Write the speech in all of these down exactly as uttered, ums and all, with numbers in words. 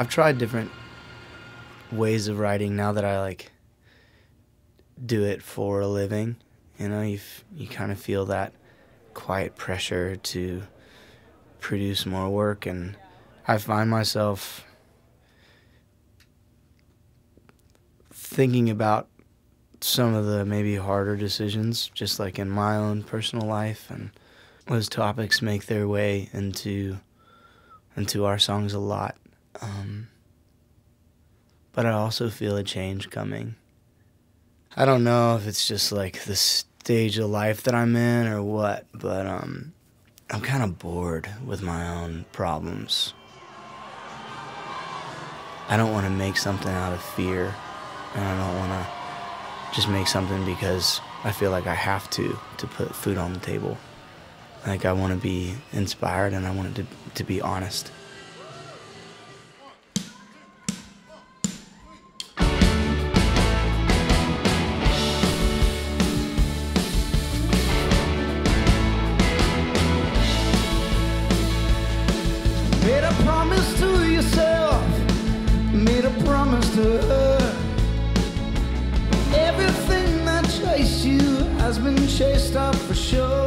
I've tried different ways of writing now that I like do it for a living. You know, you f you kind of feel that quiet pressure to produce more work, and I find myself thinking about some of the maybe harder decisions, just like in my own personal life, and those topics make their way into into our songs a lot. Um, but I also feel a change coming. I don't know if it's just like the stage of life that I'm in or what, but um, I'm kind of bored with my own problems. I don't want to make something out of fear, and I don't want to just make something because I feel like I have to, to put food on the table. Like, I want to be inspired, and I want it to, to be honest. Made a promise to yourself, made a promise to her. Everything that chased you has been chased up for sure.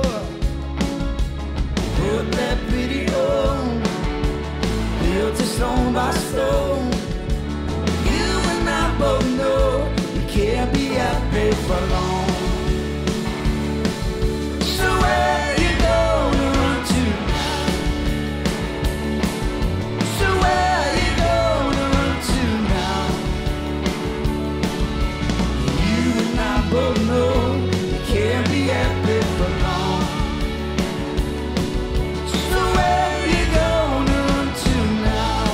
Put that pretty home, built it stone by stone. You and I both know you can't be happy for long. So where you gonna run to now? So where you gonna run to now? You and I both know you can't be happy for long. So where you gonna run to now?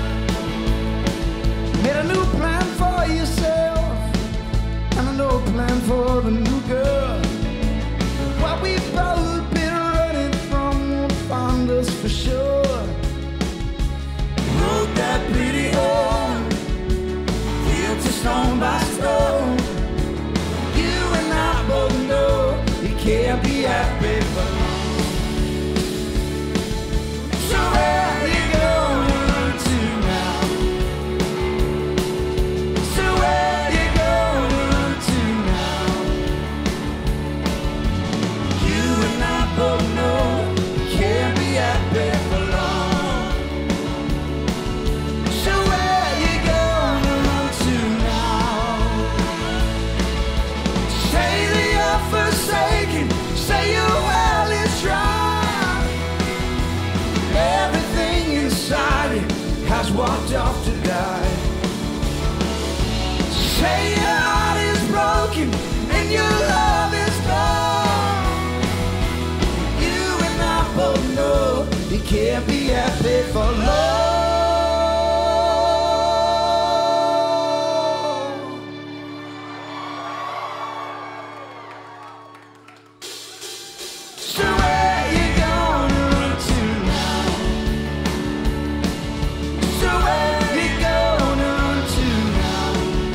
Made a new plan for yourself, and a new plan for the new girl. What we've both been running from won't find us for sure. Wrote that pretty home, built it stone by stone. You and I both know you can't be happy for long. So where you gonna run to now? So where you gonna run to now? You and I both know you can't be happy for long. So where you gonna run to now? Say that you're forsaken, say your well is dry. Everything inside it has walked off to die. Say your heart is broken and your love is gone. You and I both know you can't be happy for long. So where you gonna run to now? So where you gonna run to now?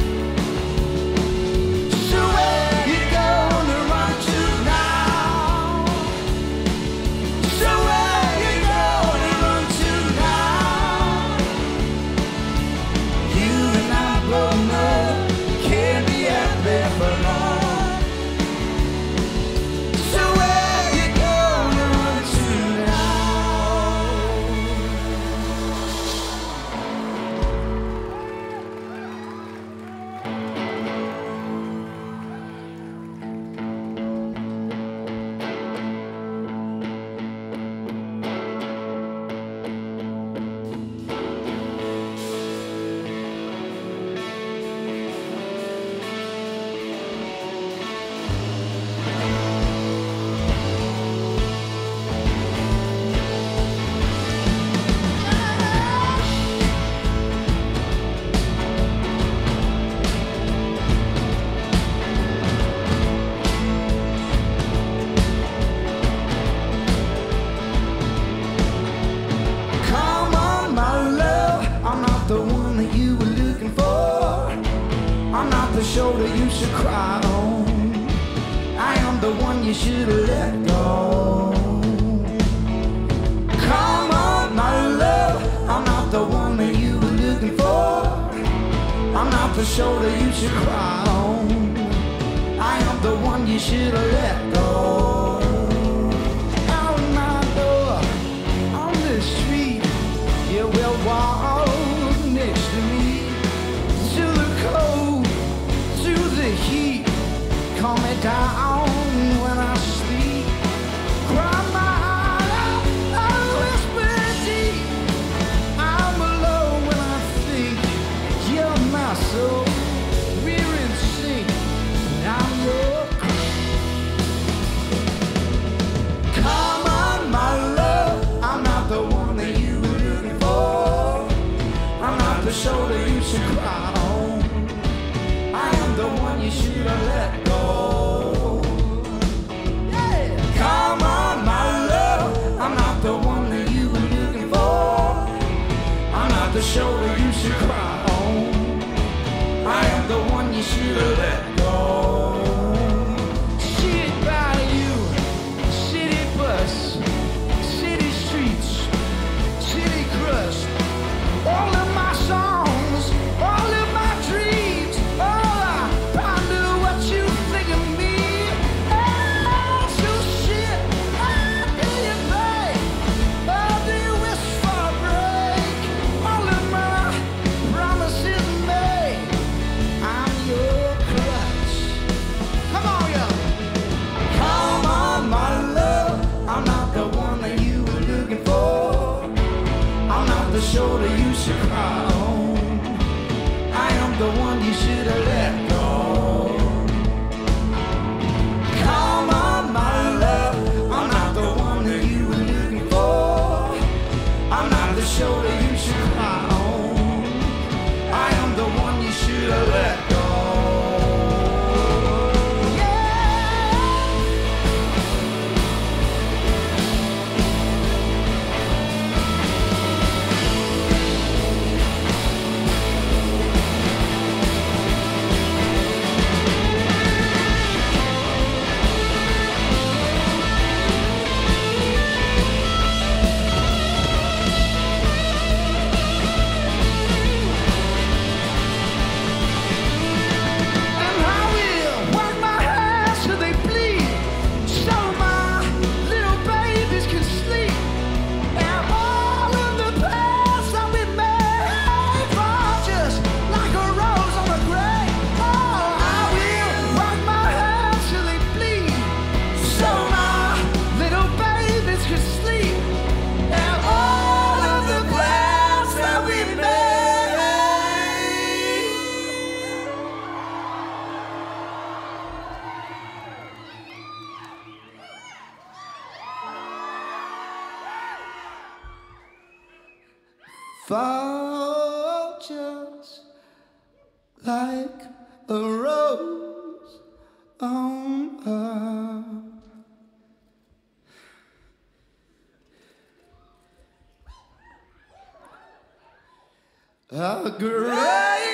So where you gonna run to now? So where you gonna run to now? You and I both know you can't be happy for long. So where you gonna run to now? Come on, my love, I'm not the one that you were looking for. I'm not the shoulder you should cry on. I am the one you should have let go. Come on, my love, I'm not the one that you were looking the shoulder you should cry on. I am the one you should have let go. Out my door, on the street, you will walk next to me. To the cold, to the heat, calm me down when I sleep. Cry my heart out, I whisper deep. I'm alone when I think you're my soul. We're in sync, I'm your. Come on, my love, I'm not the one that you were looking for. I'm not the shoulder you should cry on. I am the one you should have let go. Yeah. Come on, my love, I'm not the one that you were looking for. I'm not the shoulder you should cry on. I am the one you should have let go. Shit by you, city bus, city streets, city crust. All of my songs, all of my dreams, all I ponder what you think of me. Oh, so shit, how do you pay? Oh, do you wish for a break? All of my promises made, I'm your crutch. Come on, yo. Come on, my love, I'm not the one that you were looking for. I'm not the shoulder you should cry on. I am the one you should have let go. Come on, my love, I'm not the one that you were looking for. I'm not the shoulder you should cry on. I am the one you should have let go. Fall just like a rose on a, a grave.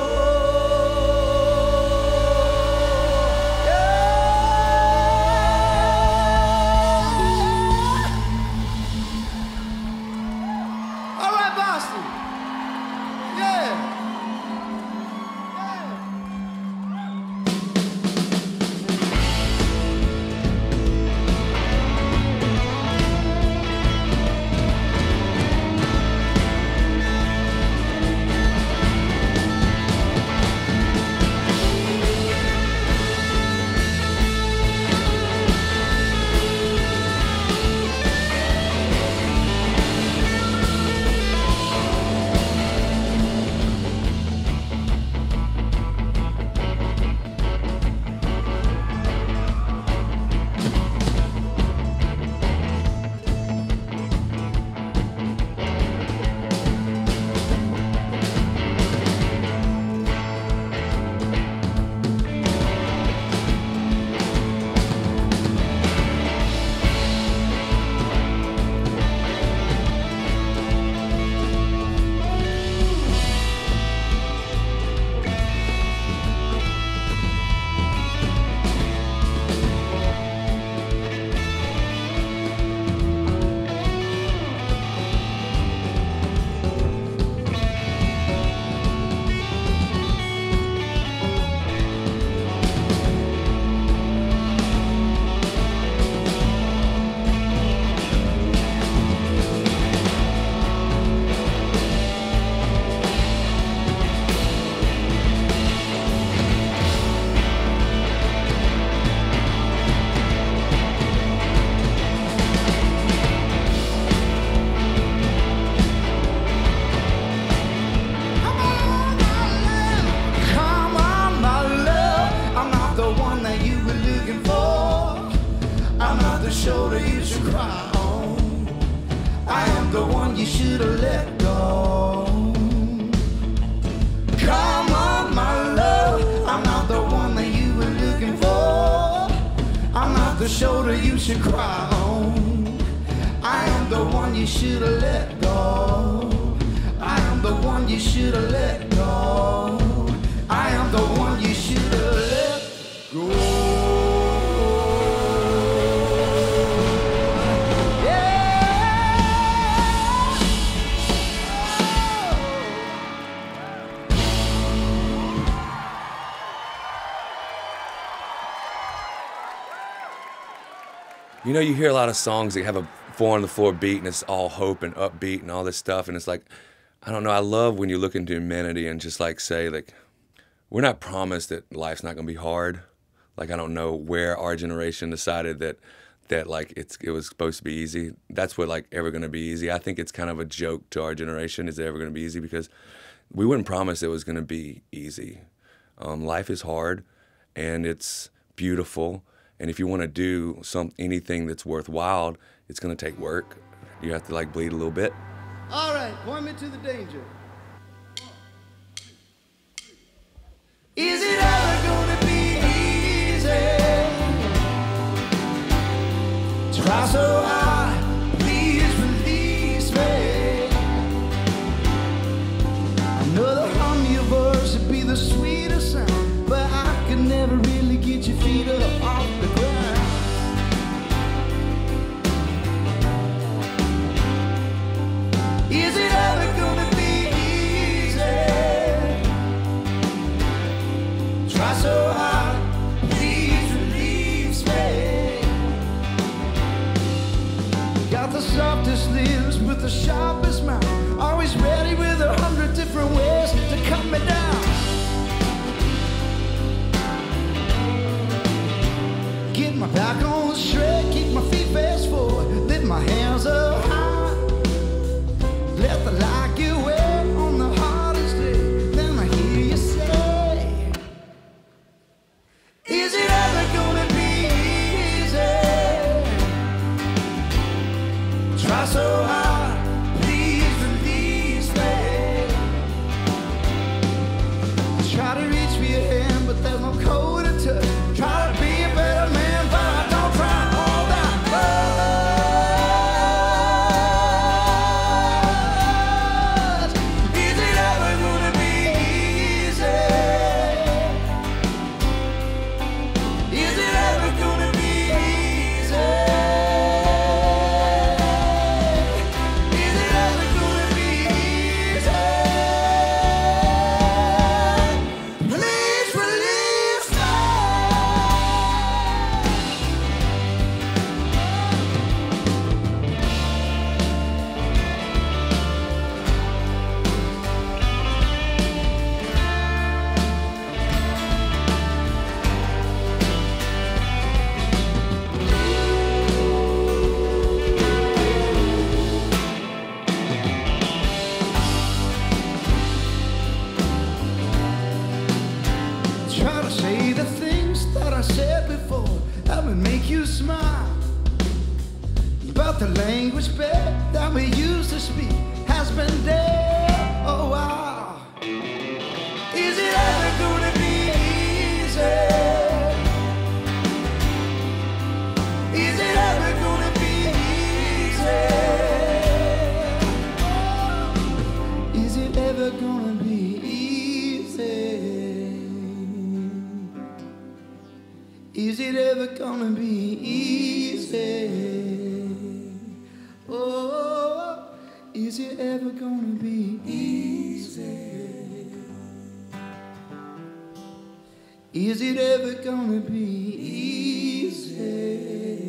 Yeah. shoulder you should cry on. I am the one you should have let go. Come on, my love, I'm not the one that you were looking for. I'm not the shoulder you should cry on. I am the one you should have let go. I am the one you should have let go. I am the one you should have let go. You know, you hear a lot of songs that have a four on the floor beat and it's all hope and upbeat and all this stuff, and it's like, I don't know, I love when you look into humanity and just like say, like, we're not promised that life's not gonna be hard. Like, I don't know where our generation decided that that like it's it was supposed to be easy. That's what like ever gonna be easy. I think it's kind of a joke to our generation, is it ever gonna be easy? Because we wouldn't promise it was gonna be easy. Um, life is hard and it's beautiful. And if you want to do some anything that's worthwhile, it's going to take work. You have to like bleed a little bit. All right, point me to the danger. Is it ever going to be easy? Try so hard, please release me. I know the hum of your voice would be the sweetest sound, but I could never really get your feet up off the ground. Is it ever gonna be easy? Try so hard, please release me. Got the softest lips with the sharpest mouth, always ready with a hundred different ways to cut me down. Get my back on straight, keep my feet fast forward, lift my hands up high. Let the light get wet on the hardest day. Then I hear you say, is it ever gonna be easy? Try so hard, please release me. Try to reach for your hand, but there's no cold to touch. Try to be a better man, but I don't try all that much. Is it ever gonna be easy? Is it ever gonna be easy? Is it ever gonna be easy? Please release me. Try to say the things that I said before, that would make you smile. But the language bed that we used to speak has been dead a while. Is it ever gonna be easy? Is it ever gonna be easy? Is it ever gonna be easy? Is it ever gonna be easy? Oh, is it ever gonna be easy? Is it ever gonna be easy?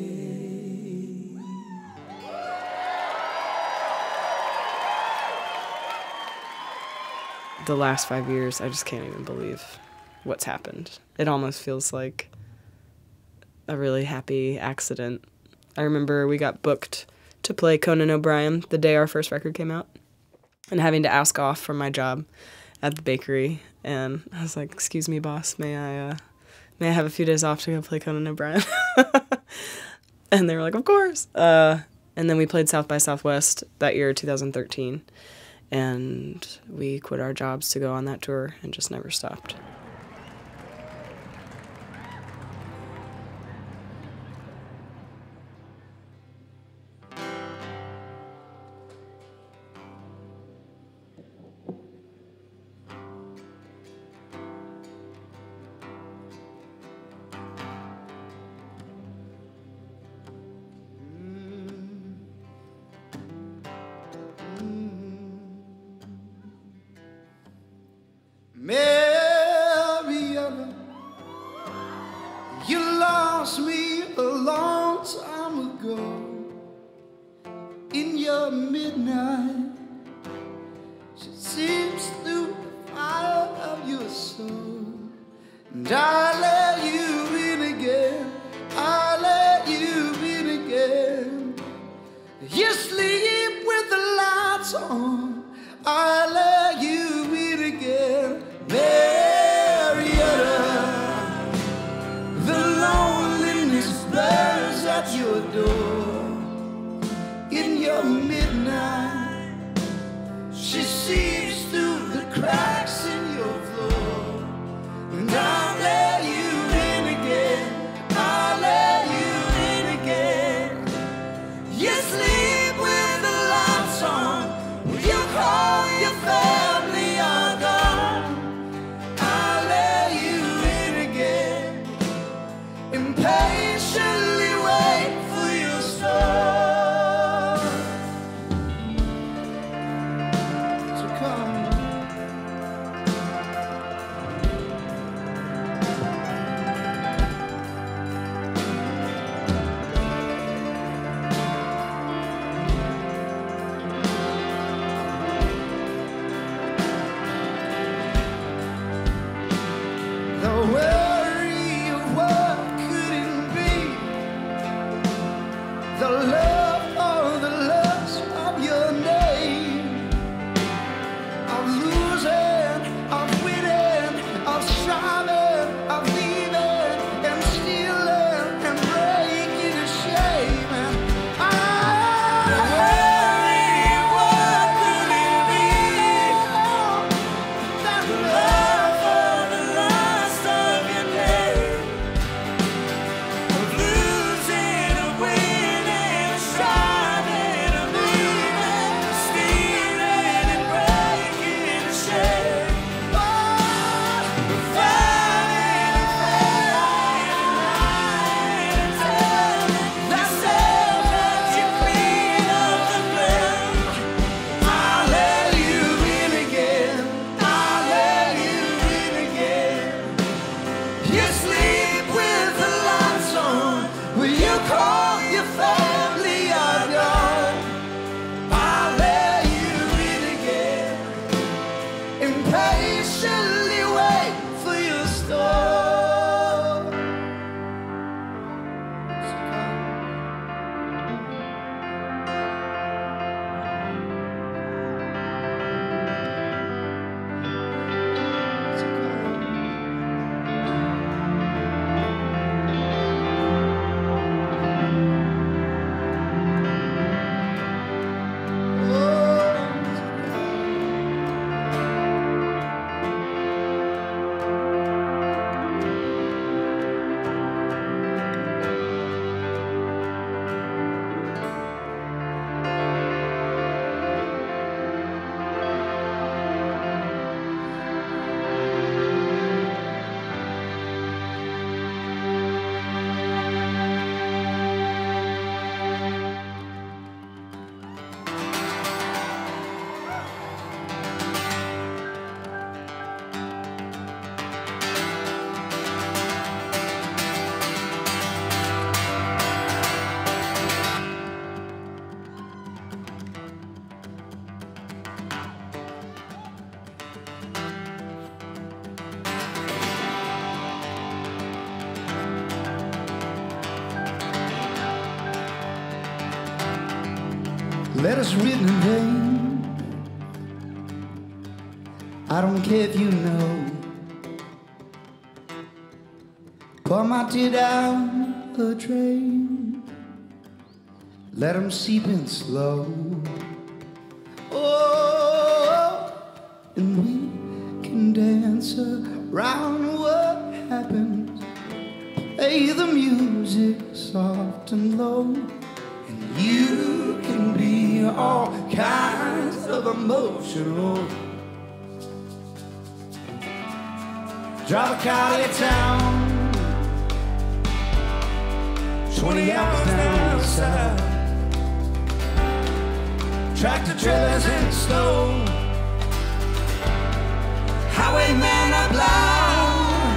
The last five years, I just can't even believe what's happened. It almost feels like a really happy accident. I remember we got booked to play Conan O'Brien the day our first record came out, and having to ask off from my job at the bakery. And I was like, "Excuse me, boss, may I, uh, may I have a few days off to go play Conan O'Brien?" And they were like, of course. Uh, and then we played South by Southwest that year, two thousand thirteen. And we quit our jobs to go on that tour and just never stopped. Marietta, you lost me a long time ago. In your midnight, she seeps through the fire of your soul. And I let you in again, I let you in again. You sleep with the lights on, I let you in again. Marietta, the loneliness burns at your door. In your midnight, she seeps through the cracks in your floor. And I'll let you in again, I'll let you in again. You sleep with the lights on, will you call your family are gone? I'll let you in again, impatiently wait for your storm to come. The worry of what couldn't be, the love or the lust of your name, of losing, of winning, of striving, of leaving and stealing and breaking a shame. And I worry of what couldn't be, that love or the lust of your name, of losing, of winning, of striving, of leaving, stealing and breaking a shame. Oh, fighting and failing and lying and telling yourself that you clean up the blame. I'll let you in again, I'll let you in again. You sleep with the lights on, will you call your family are gone? I'll let you in again, impatiently wait for your storm to come. To come. Letters written in vain, I don't care if you know. Pour my tear down a drain. let 'em seep in slow. Oh, and we can dance around what happens. Play the music soft and low, and you can be all kinds of emotional. Drive a car to town, twenty hours down the south. Tractor trailers in the snow, highwaymen are blind.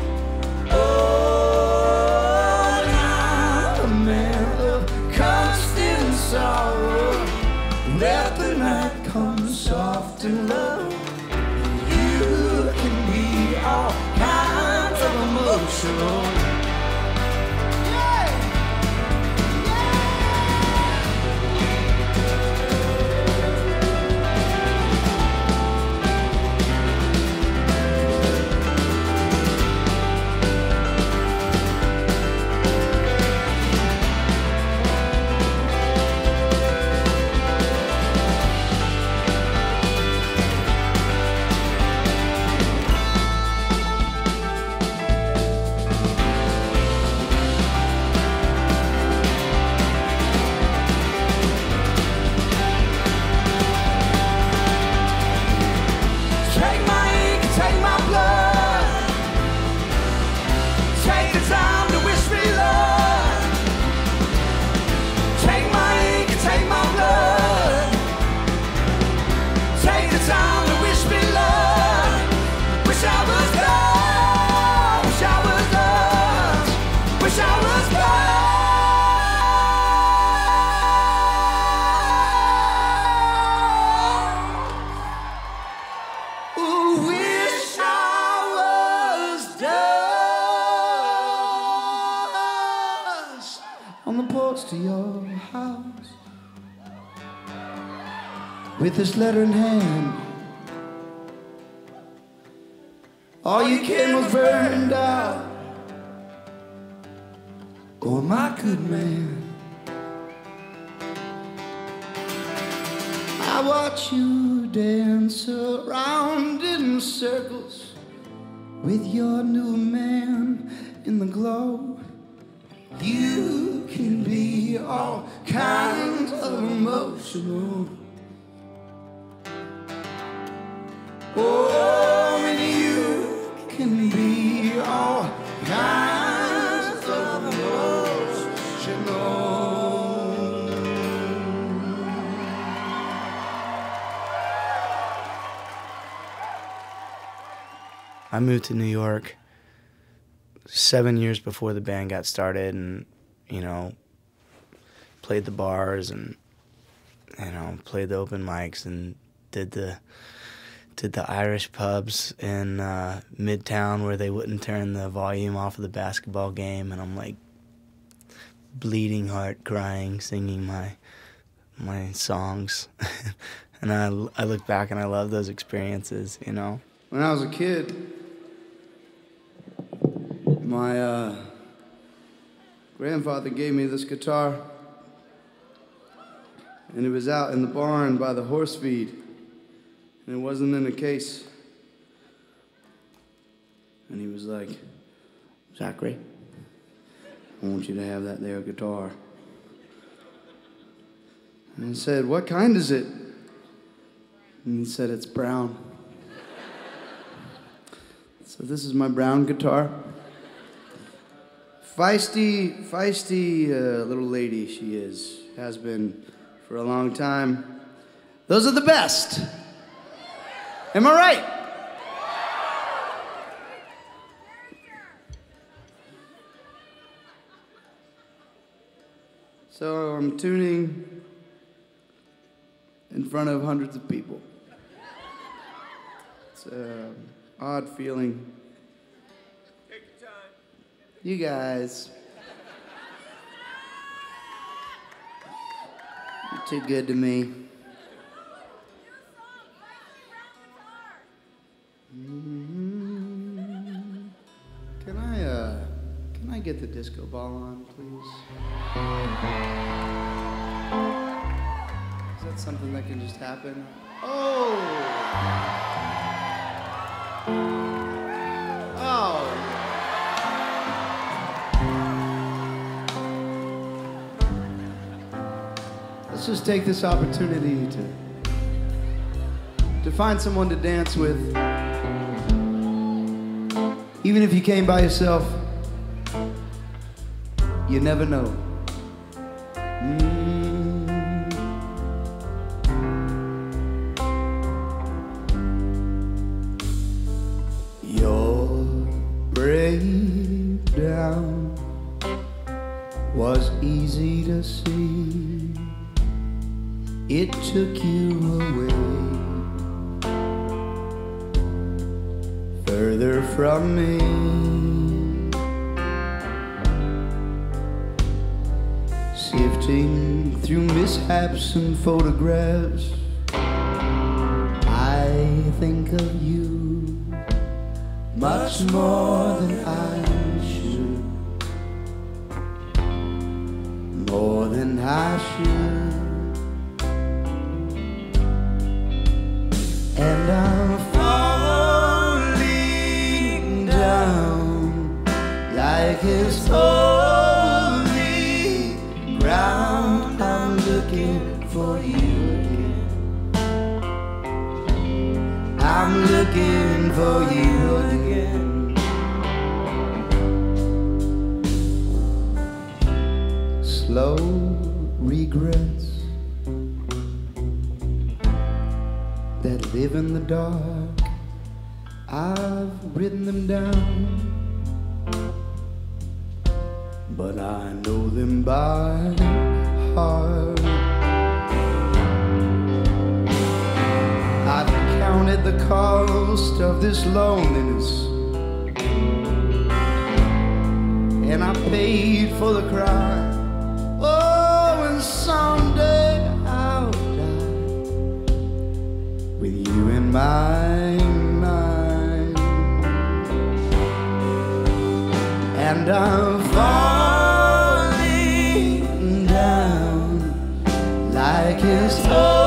Oh, now a man of constant sorrow, let the night come soft and low. You can be all kinds of emotional. To your house with this letter in hand. All you can was burned out. Oh, my good man, I watch you dance around in circles with your new man in the glow. You can be all kinds of emotional. Oh, and you can be all kinds of emotional. I moved to New York seven years before the band got started, and, you know, played the bars and, you know, played the open mics and did the did the Irish pubs in uh, Midtown where they wouldn't turn the volume off of the basketball game, and I'm like bleeding heart, crying, singing my my songs. And I, I look back and I love those experiences, you know. When I was a kid, my uh, grandfather gave me this guitar, and it was out in the barn by the horse feed, and it wasn't in a case. And he was like, "Zachary, I want you to have that there guitar." And I said, "What kind is it?" And he said, "It's brown." So this is my brown guitar. Feisty, feisty uh, little lady she is, has been for a long time. Those are the best. Am I right? So I'm tuning in front of hundreds of people. It's an odd feeling. You guys, you're too good to me. Mm-hmm. Can I, uh, can I get the disco ball on, please? that something that can just happen? Oh! Oh! Let's just take this opportunity to to find someone to dance with. Even if you came by yourself, you never know. Mm. Your breakdown was easy to see. It took you away, further from me. Sifting through mishaps and photographs, I think of you much more than I should, more than I should. And I'm falling down like it's holy ground. I'm looking for you again. I'm looking for you again. Slow regrets that live in the dark, I've written them down, but I know them by heart. I've counted the cost of this loneliness, and I paid for the crime. Oh, and someday I'll die with you in my mind. And I'm falling down like it's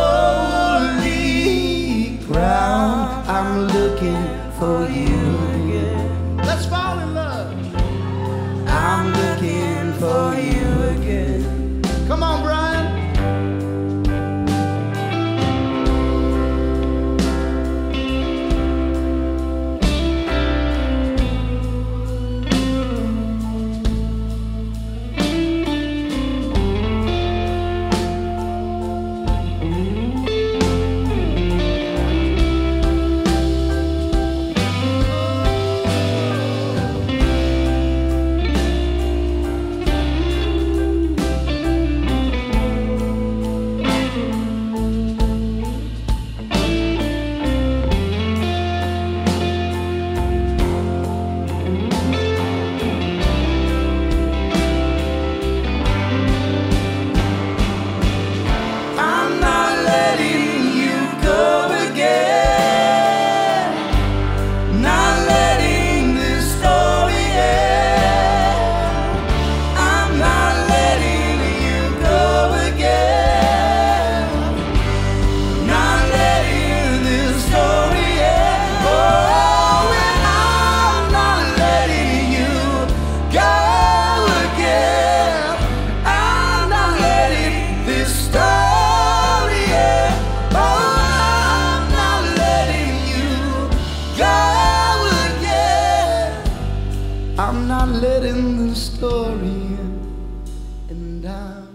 holy ground. I'm looking for you again. Let's fall in love. I'm looking for you again. Come on, Brian. I'm not letting the story end, and I'm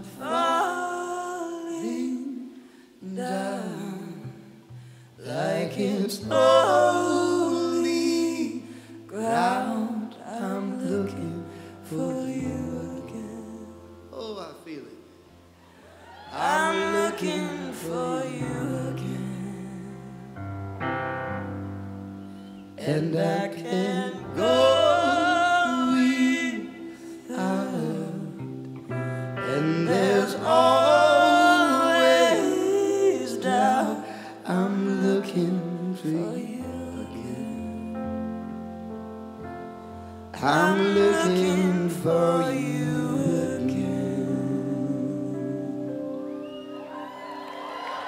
falling down like it's holy ground. I'm looking for you again. Oh, I feel it. I'm looking for you again, and I can't go. And there's always doubt. I'm looking for you again. I'm looking for you again.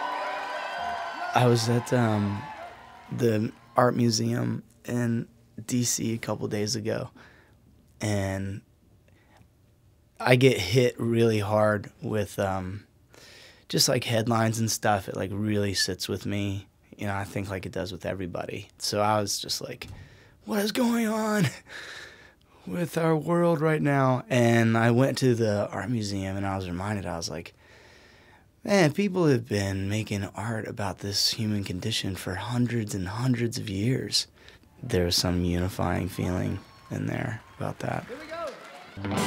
I was at um, the art museum in D C a couple days ago, and I get hit really hard with um, just like headlines and stuff. It like really sits with me. You know, I think like it does with everybody. So I was just like, what is going on with our world right now? And I went to the art museum and I was reminded, I was like, man, people have been making art about this human condition for hundreds and hundreds of years. There was some unifying feeling in there about that. Here we go.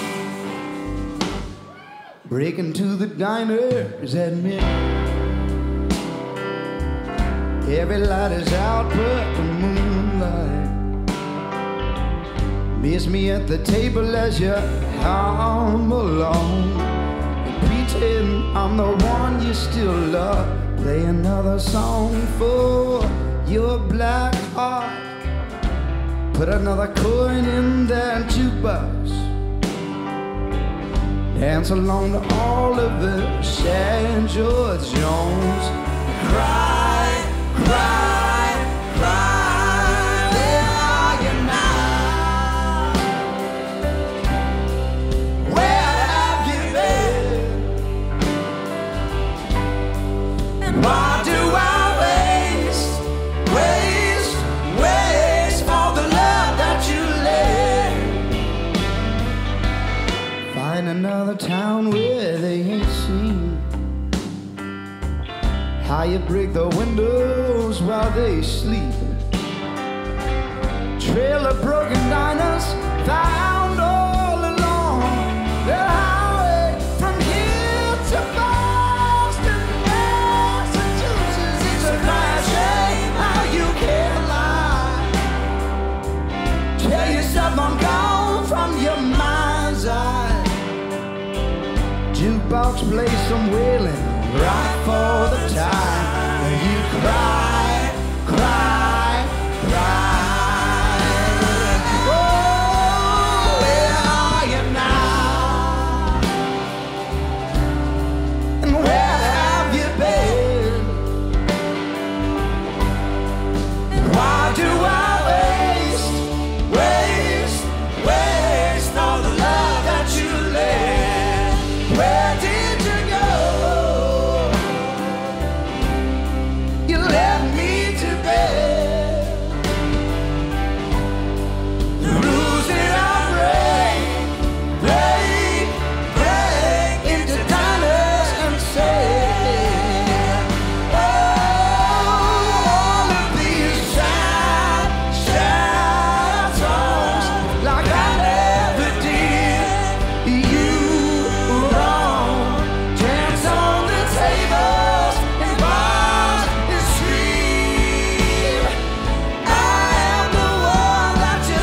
Breaking to the diners at midnight. Every light is out but the moonlight. Miss me at the table as you hum along. Pretend I'm the one you still love. Play another song for your black heart. Put another coin in that jukebox. Dance along to all of the sad George Jones. Cry, cry, cry. Where are you now? Where have you been? And why do I waste, waste, waste all the love that you left? Find another town where they ain't seen how you break the windows while they sleep. Trail of broken diners found all along the highway from here to Boston, Massachusetts. It's a crying shame how you can't lie. Tell yourself I'm gone from your mind's eye. Jukebox plays some wailing right for the time. And you cry, cry, cry. Oh, where are you now? And where have you been? And why do I waste, waste, waste all the love that you left? Where did you go? You left me to bed. The rules that I break, break, break into diners and say, oh, all of these sad, sad songs, like I never did you wrong. Dance on the tables and bars and scream, I am the one that you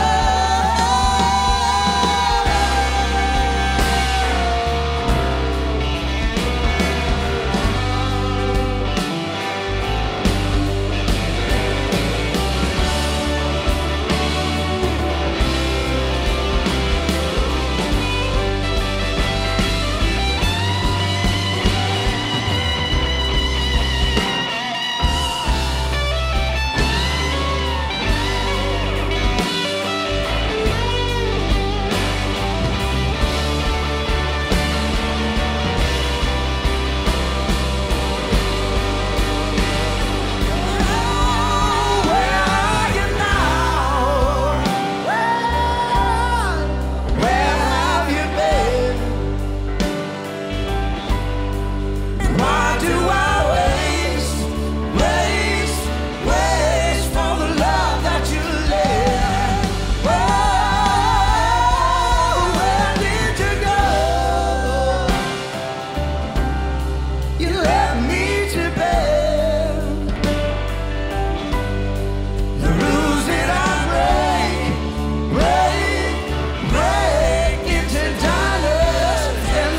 Where are you now? Where, where have you been? And why do I waste, waste, waste all the love that you left? Oh, where did you go? You left me to bed. The rules that I break, break, break into diners and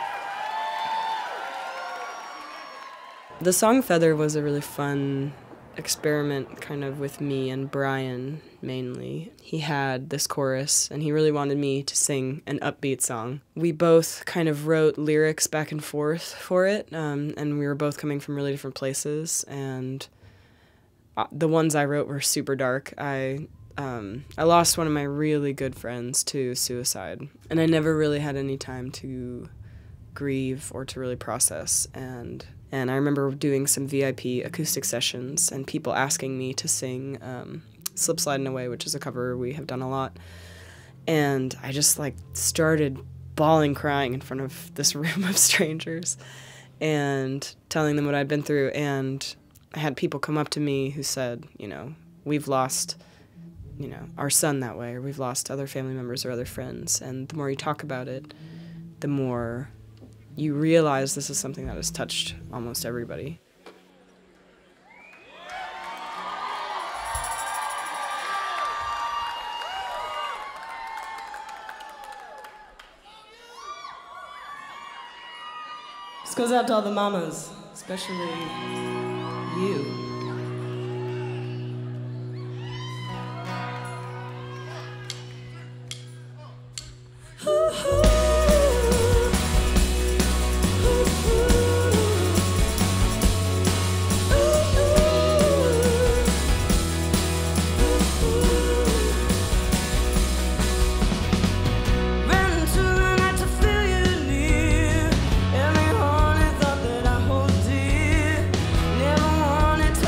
The song Feather was a really fun experiment kind of with me and Brian mainly. He had this chorus, and he really wanted me to sing an upbeat song. We both kind of wrote lyrics back and forth for it, um, and we were both coming from really different places, and the ones I wrote were super dark. I um, I lost one of my really good friends to suicide, and I never really had any time to grieve or to really process, and and I remember doing some V I P acoustic sessions and people asking me to sing um, Slip Sliding Away, which is a cover we have done a lot, and I just like started bawling, crying in front of this room of strangers and telling them what I'd been through, and I had people come up to me who said, you know, we've lost, you know, our son that way, or we've lost other family members or other friends, and the more you talk about it, the more you realize this is something that has touched almost everybody. This goes out to all the mamas, especially you. Wanted to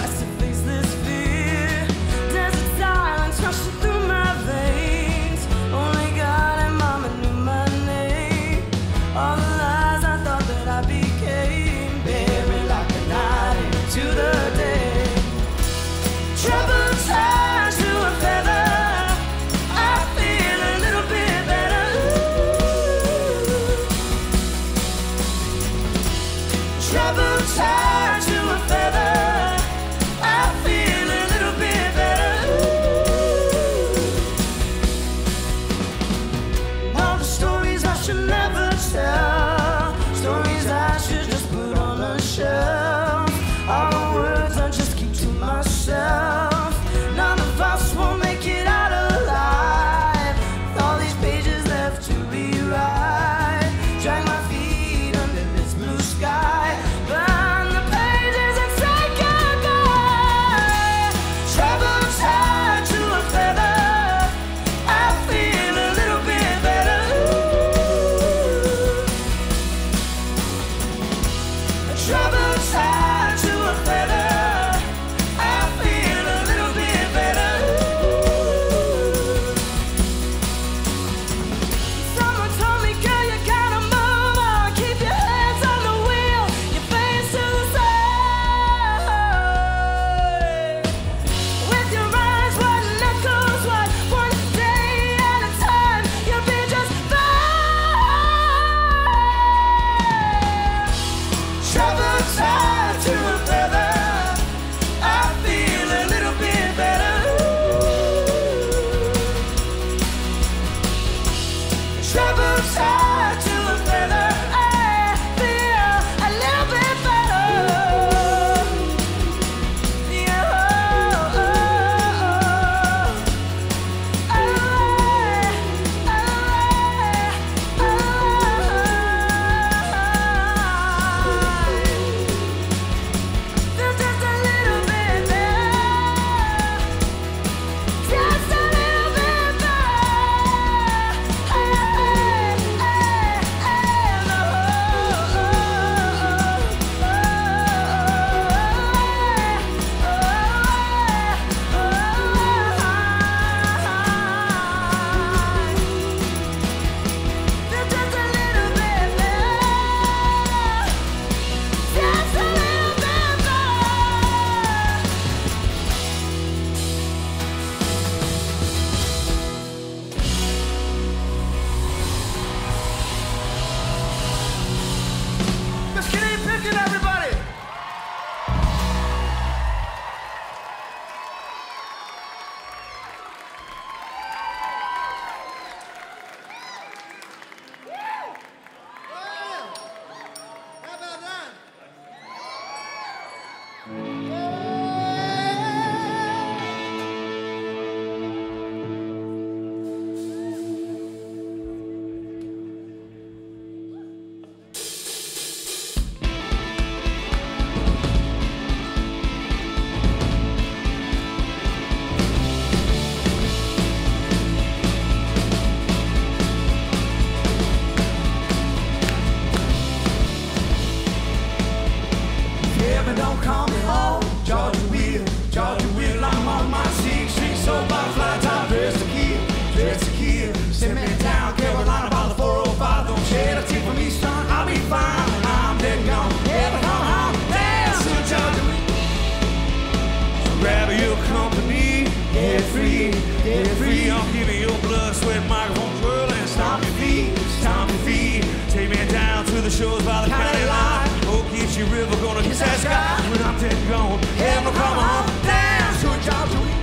Georgia River, gonna kiss that sky when I'm dead and gone. Ever come home, dance to a Georgia River.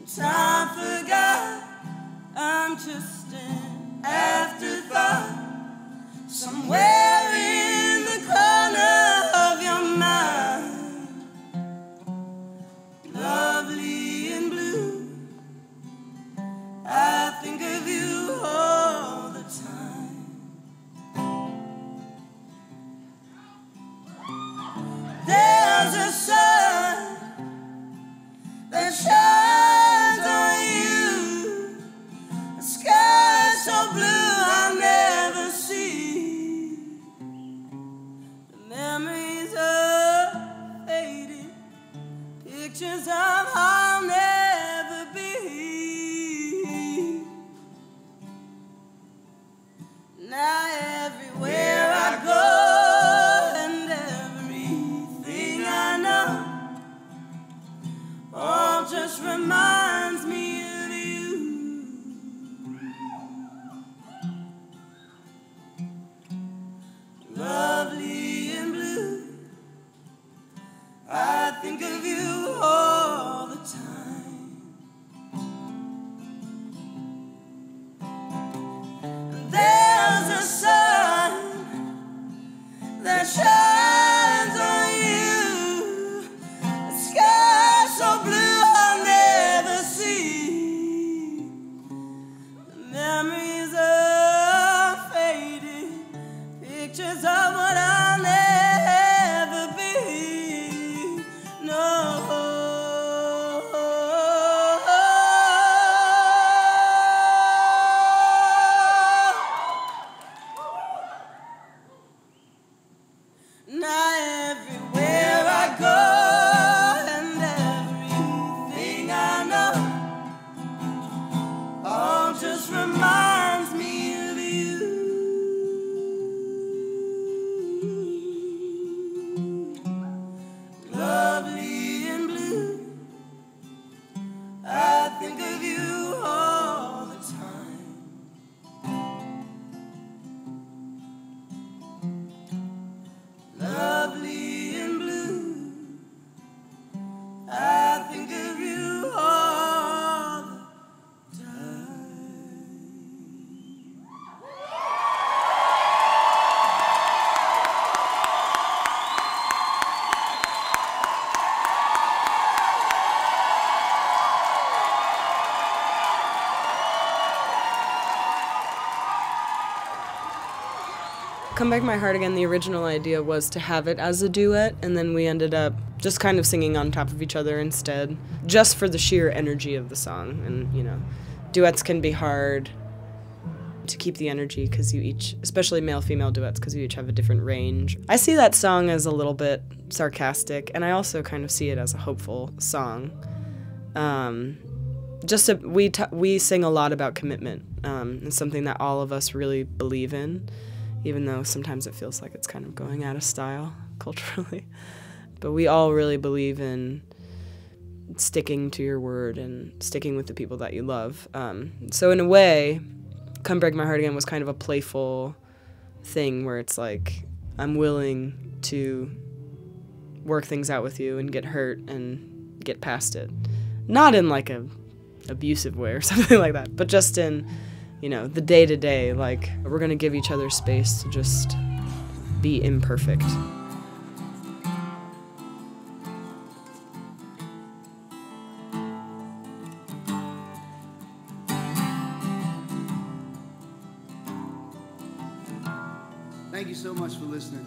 Time forgot, I'm just an afterthought, somewhere in the corner of your mind, lovely and blue. I think of you all the time. There's a sun that shines on you, a sky so blue I'll never see. The memories of faded pictures of I'll never be. Now everywhere I go and everything I know all just reminds me of you. Lovely and blue, I think of you all the time. And there's a sun that shines on you, a sky so blue I'll never see. The memories of faded pictures of what I'll never be. No. Now everywhere I go and everything I know all just reminds me of you. Lovely and blue, I think of you all the time. Lovely and blue, I think of you all the time. Come Back My Heart Again, the original idea was to have it as a duet, and then we ended up just kind of singing on top of each other instead, just for the sheer energy of the song. And, you know, duets can be hard to keep the energy because you each, especially male-female duets, because you each have a different range. I see that song as a little bit sarcastic, and I also kind of see it as a hopeful song. Um, just a, we, t- we sing a lot about commitment. Um, it's something that all of us really believe in, even though sometimes it feels like it's kind of going out of style culturally. But we all really believe in sticking to your word and sticking with the people that you love. Um, so in a way, Come Break My Heart Again was kind of a playful thing where it's like, I'm willing to work things out with you and get hurt and get past it. Not in like a abusive way or something like that, but just in, you know, the day-to-day, like, we're gonna give each other space to just be imperfect. Thank you so much for listening.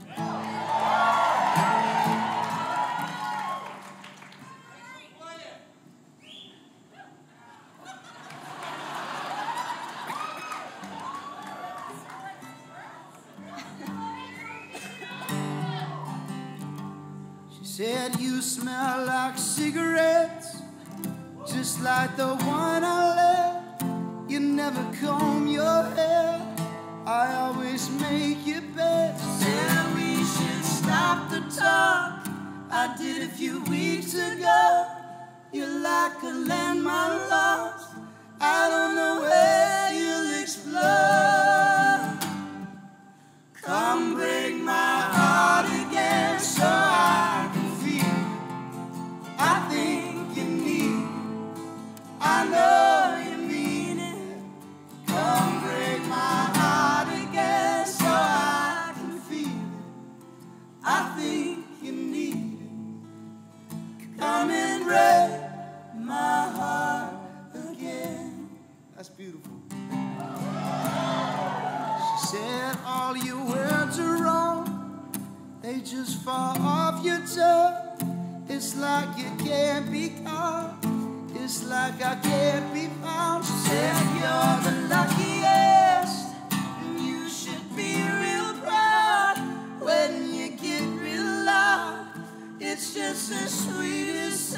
Said you smell like cigarettes, just like the one I left. You never comb your hair, I always make you bed. Said we should stop the talk, I did a few weeks ago. You're like a landmine lost, I don't know where you'll explode. Come break my heart again so I I think you need all your words are wrong. They just fall off your tongue. It's like you can't be caught. It's like I can't be found. She said you're the luckiest, and you should be real proud. When you get real loud, it's just the sweetest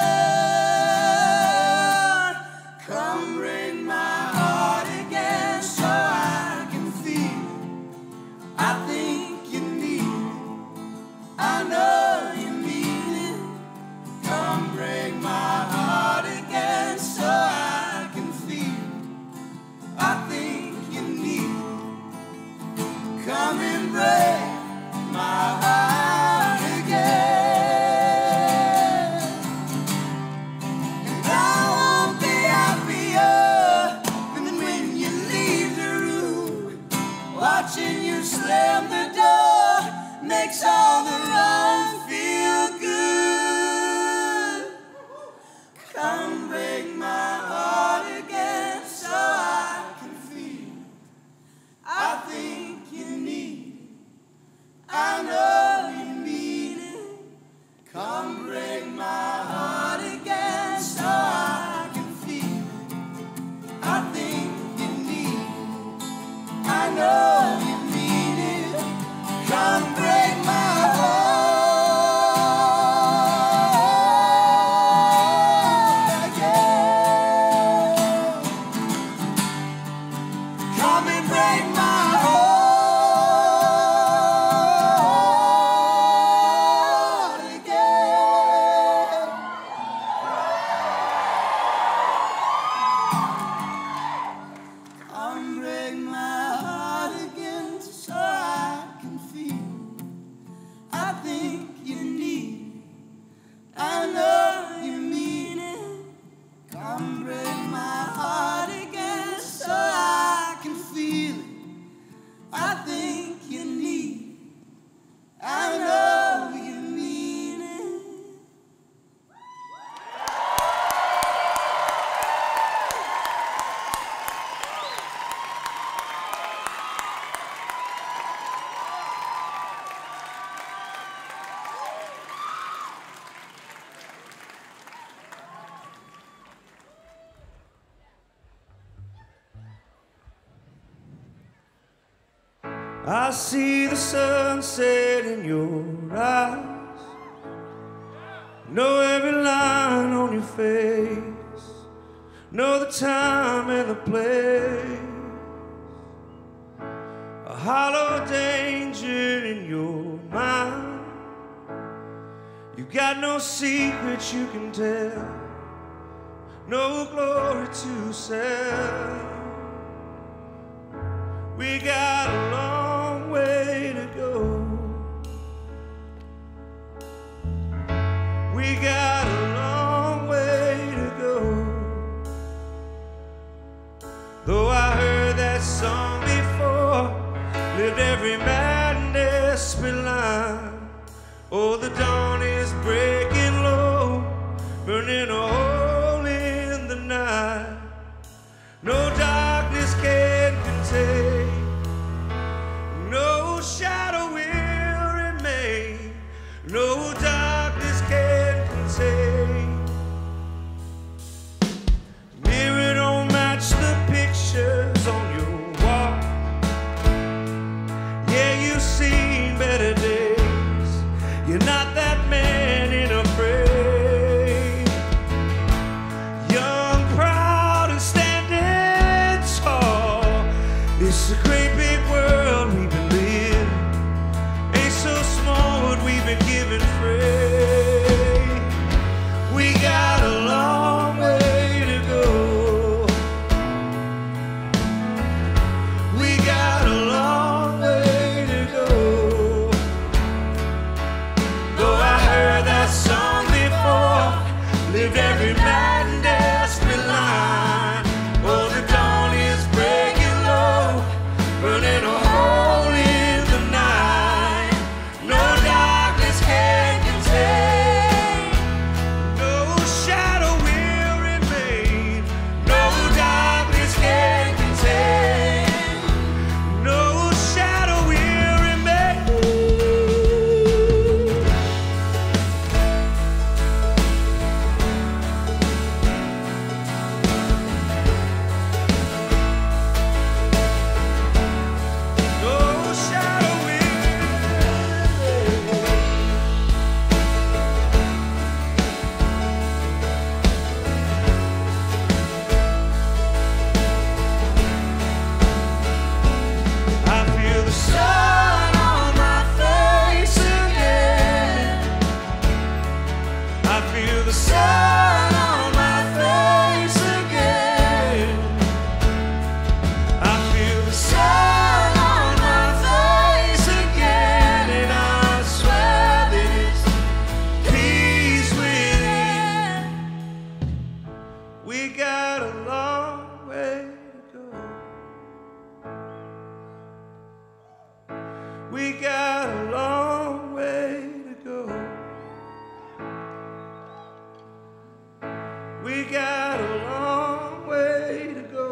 sound. Come bring my heart again so I can feel. I think you need it. I know you need it. Come bring my heart again so I can feel. I think you need it. Come and break my heart again. And I won't be happier than when you leave the room. Watching you slam the door makes all the wrong feel good. Come break my heart again so I can feel. I think you need it. I know you mean it. Come break my heart again so I can feel. I think you need it. I know you mean it. Come break my heart again. Come and break my heart again. Come break my heart again so I can feel. I think you need it. I know you mean it. Come break my heart again so I can feel it. I think you need it. I know you mean it. I see the sunset in your eyes. Know every line on your face. Know the time and the place. A hollow danger in your mind. You got no secrets you can tell. No glory to sell. We got a long way to go. We got a long way to go. Though I heard that song before, lived every man desperate line. Oh, the dawn is breaking low, burning a hole in the night. No darkness can contain, no shadow will remain. No darkness can contain. feel the sun on my face again. I feel the sun on my face again, and I swear that it's peace within. We got a long way to go. We got a long way to go. We got a long way to go.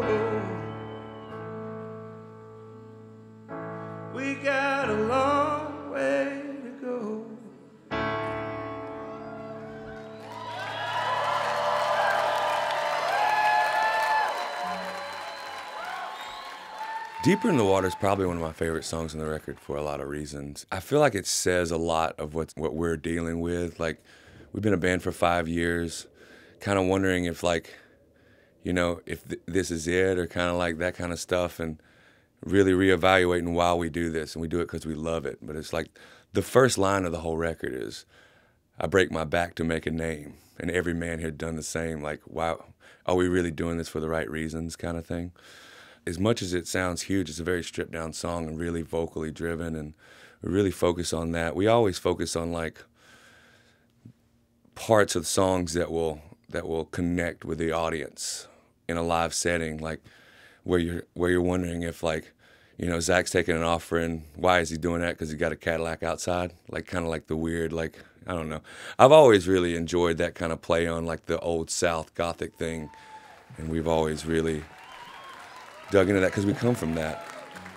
We got a long way to go. Deeper in the Water is probably one of my favorite songs on the record for a lot of reasons. I feel like it says a lot of what what we're dealing with. Like, we've been a band for five years, kind of wondering if, like, you know, if th- this is it, or kind of like that kind of stuff, and really reevaluating why we do this, and we do it because we love it. But it's like the first line of the whole record is, "I break my back to make a name," and every man here done the same. Like, wow, are we really doing this for the right reasons, kind of thing. As much as it sounds huge, it's a very stripped down song and really vocally driven, and we really focus on that. We always focus on like parts of songs that will that will connect with the audience in a live setting, like where you're where you're wondering if, like, you know, Zach's taking an offering. Why is he doing that? Because he got a Cadillac outside. Like, kind of like the weird, like, I don't know. I've always really enjoyed that kind of play on like the old South Gothic thing, and we've always really dug into that because we come from that.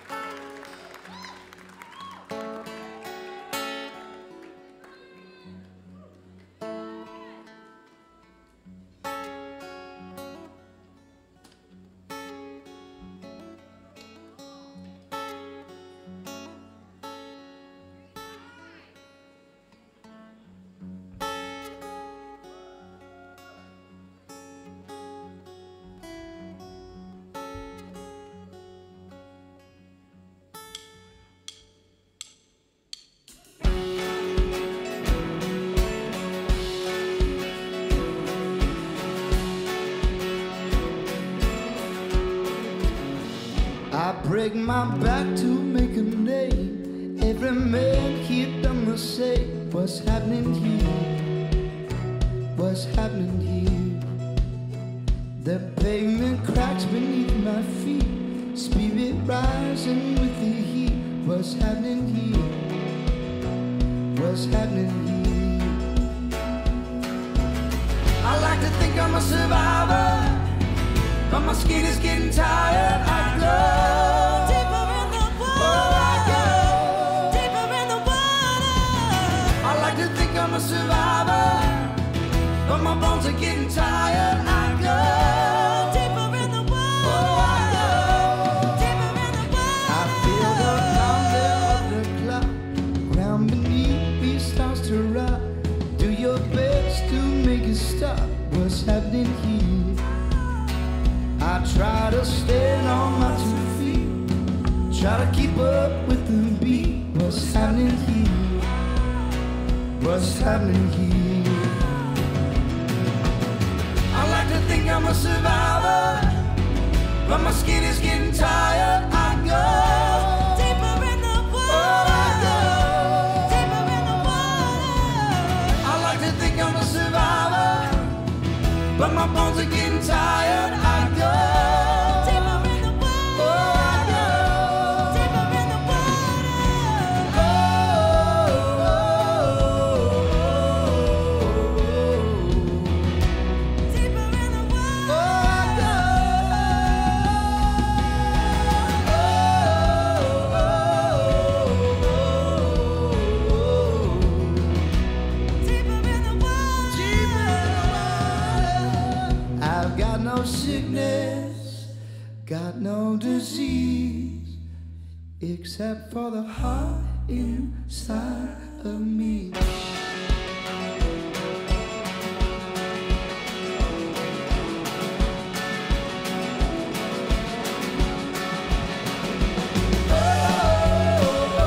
I break my back to make a name. Every man here done the same. What's happening here? What's happening here? The pavement cracks beneath my feet. Spirit rising with the heat. What's happening here? What's happening here? I like to think I'm a survivor, but my skin is getting tired. I go deeper in the water. Oh, I go deeper in the water. I like to think I'm a survivor, but my bones are getting tired. I go deeper in the water. Oh, I go deeper in the water. I feel the pounding of the clock. Ground beneath me starts to rock. Do your best to make it stop. What's happening here? I try to stand on my two feet, try to keep up with the beat. What's happening here? What's happening here? I like to think I'm a survivor, but my skin is getting tired. I go deeper in the water. Oh, I go deeper in the water. I like to think I'm a survivor, but my bones are getting tired. I go deeper in the water. Oh, I go deeper in the water. Oh, oh, oh, oh. Deeper in the water. Oh, I go. Oh, oh, oh, oh. Deeper in the water. Deeper in the water. I've got no sickness, got no disease, except for the heart inside of me.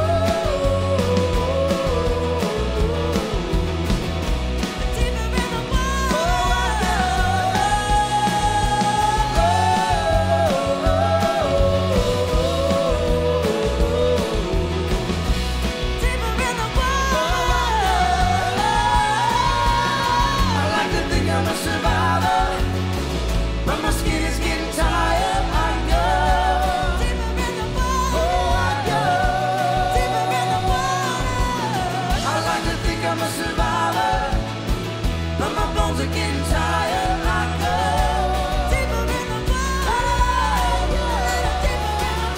Deeper in the water. I'm a survivor, but my skin is getting tired. I go deeper in the water. Oh, I go deeper in the water. I like to think I'm a survivor, but my bones are getting tired. I go deeper in the water. I go deeper in the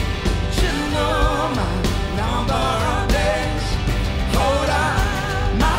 my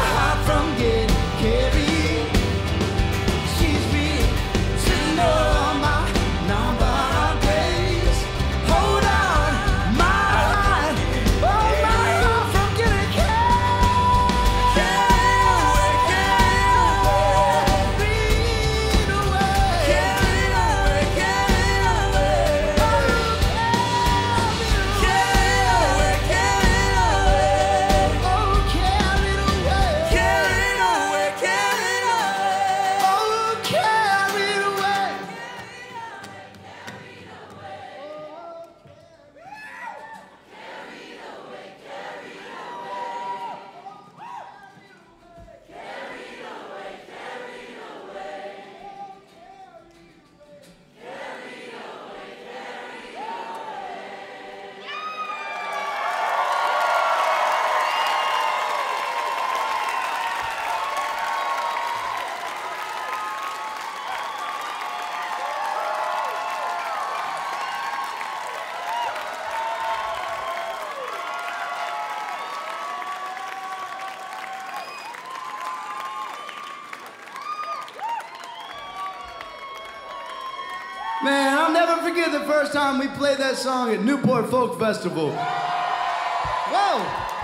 Man, I'll never forget the first time we played that song at Newport Folk Festival. Whoa!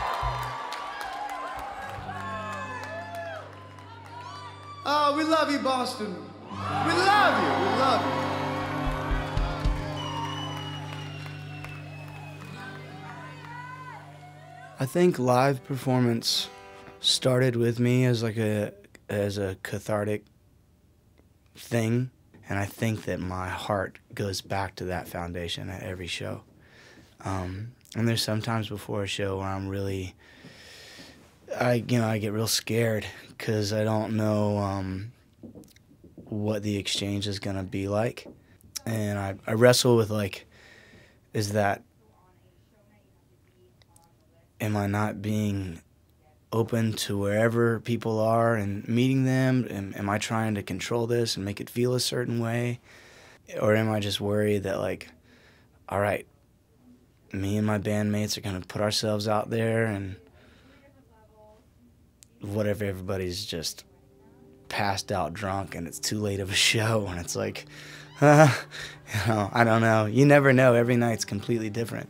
Oh, we love you, Boston. We love you. We love you. I think live performance started with me as like a as a cathartic thing, and I think that my heart goes back to that foundation at every show. Um, and there's sometimes before a show where I'm really, I you know I get real scared because I don't know um, what the exchange is gonna be like, and I I wrestle with like, is that, am I not being open to wherever people are and meeting them? Am, am I trying to control this and make it feel a certain way? Or am I just worried that, like, all right, me and my bandmates are going to put ourselves out there and what if everybody's just passed out drunk and it's too late of a show and it's like, uh, you know, I don't know. You never know. Every night's completely different.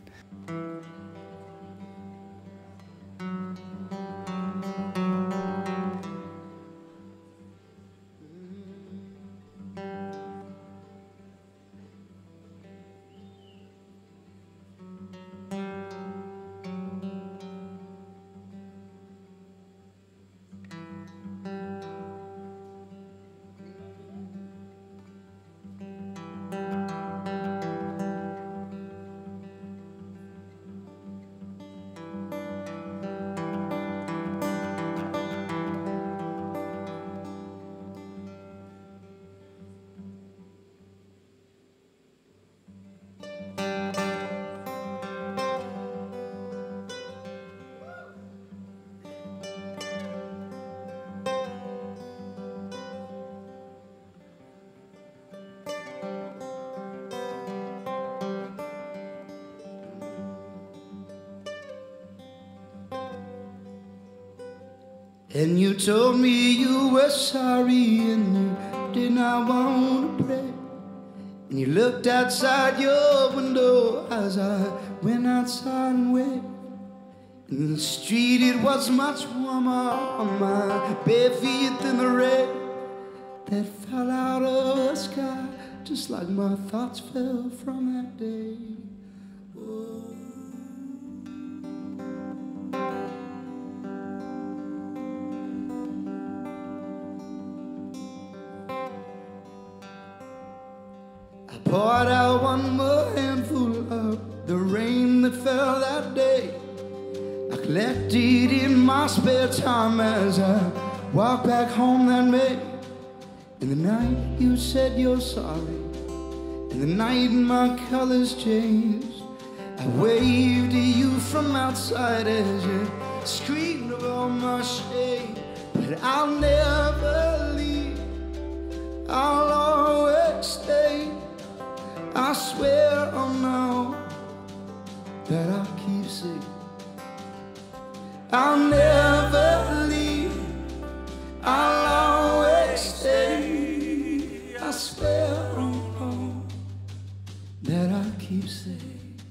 And you told me you were sorry and you did not want to pray. And you looked outside your window as I went outside and waved. In the street it was much warmer on my bare feet than the rain that fell out of the sky, just like my thoughts fell from that day. Oh. Poured out one more handful of the rain that fell that day. I collected in my spare time as I walked back home that May. In the night you said you're sorry. In the night my colors changed. I waved to you from outside as you screamed about my shame. But I'll never leave, I'll always stay. I swear on now that I'll keep singing. I'll never leave, I'll always stay. I swear on now that I'll keep singing.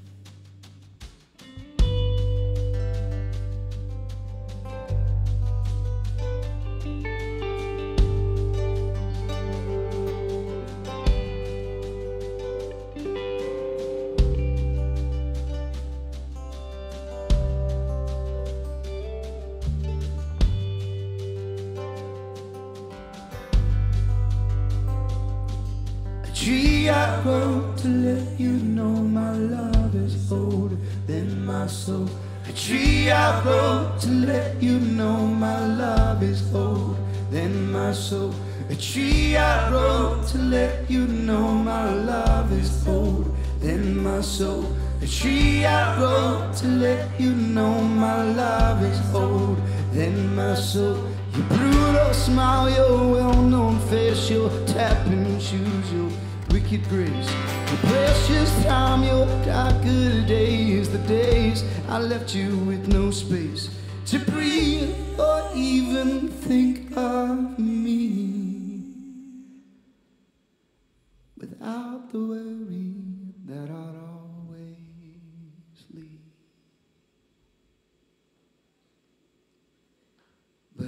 Tree I wrote to let you know my love is older than my soul. A tree I wrote to let you know my love is older than my soul. A tree I wrote to let you know my love is older than my soul. A tree I wrote to let you know my love is older than my soul. Your brutal smile, your well-known face, your tapping shoes, your wicked grace, your precious time, your darker days, the days I left you with no space to breathe or even think of me. Without the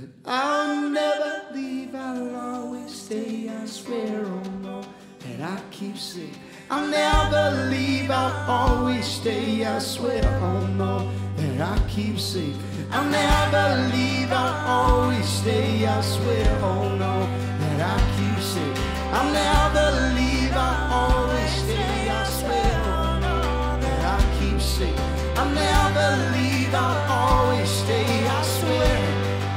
I'll never leave, I'll always stay, I swear, oh no, that I keep sick. I'll never leave, I'll always stay, I swear, oh no, that I keep sick. I'll never leave, I'll always stay, I swear, oh no, that I keep sick. I'll never leave, I'll always stay, I swear, oh no, that I keep sick. I'll never leave, I'll always stay, I swear.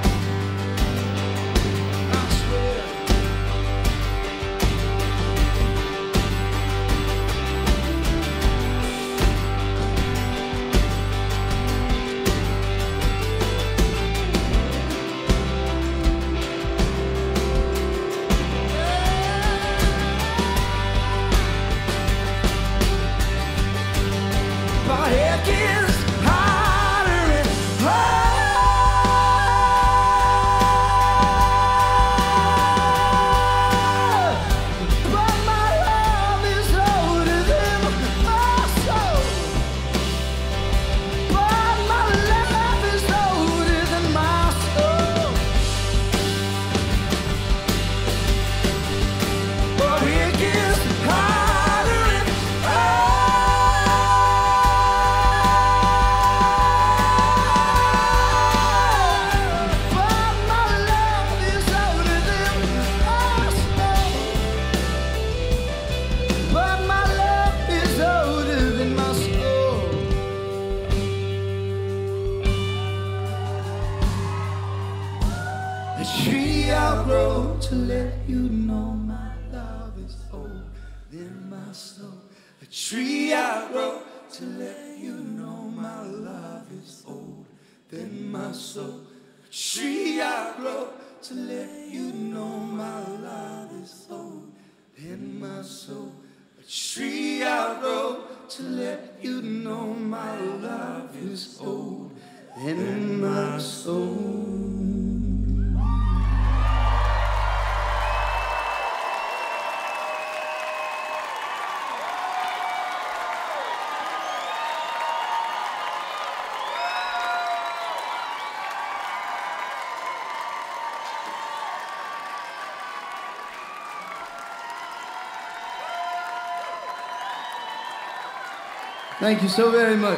Thank you so very much.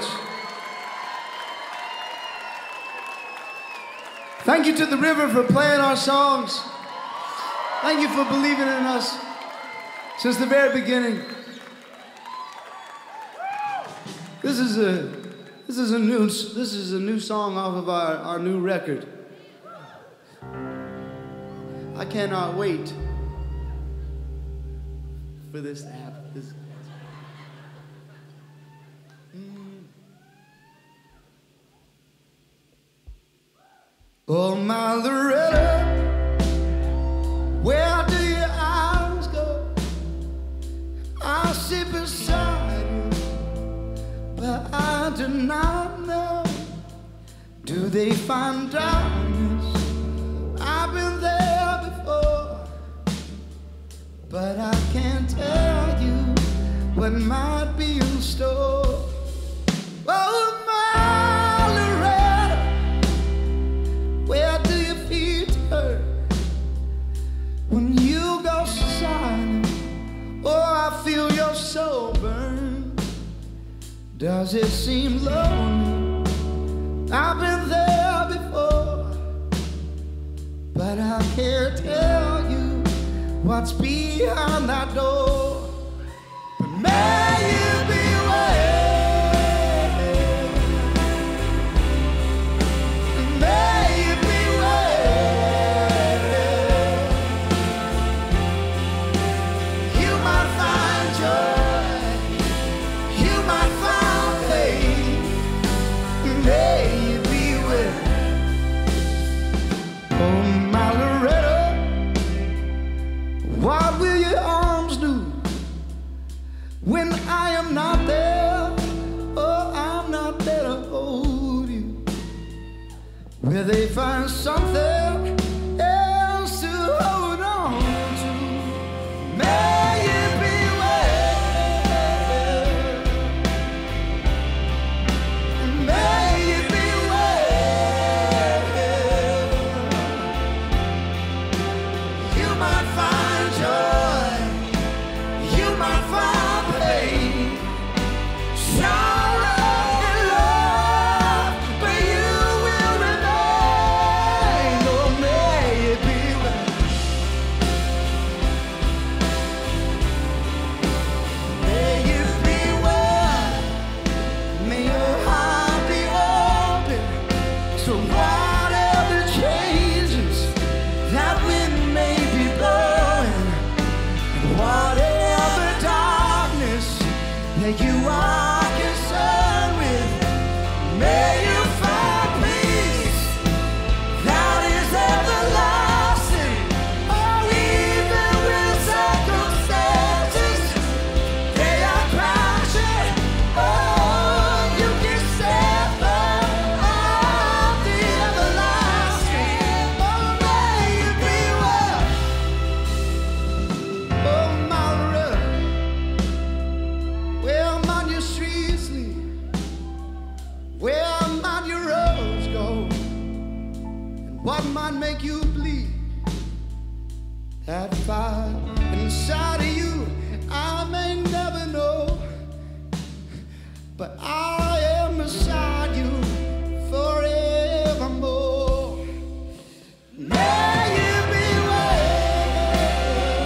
Thank you to the river for playing our songs. Thank you for believing in us since the very beginning. This is a this is a new this is a new song off of our, our new record. I cannot wait for this to happen. This Oh, my Loretta, where do your eyes go? I sit beside you, but I do not know. Do they find darkness? I've been there before, but I can't tell you what might be in store. Oh, my Loretta, where do your feet hurt when you go silent? Oh, I feel your soul burn. Does it seem lonely? I've been there before, but I can't tell you what's behind that door. But may you beware. What will your arms do when I am not there? Oh, I'm not there to hold you. Will they find something else to hold on to? May you beware. May you beware. might make you bleed. That fire inside of you, I may never know, but I am beside you forevermore. May you be well,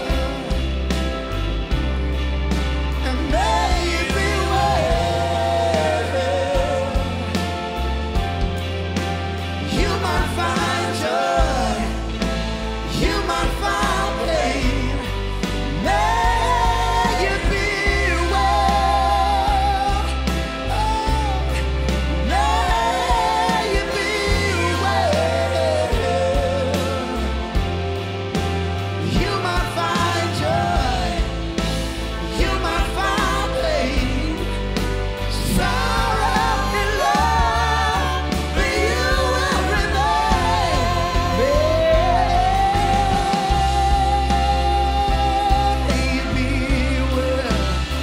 and may you be well. You might find joy, you might find pain. May you be well. Oh, may you be well. You might find joy, you might find pain, sorrow and love for you every day. May you be well.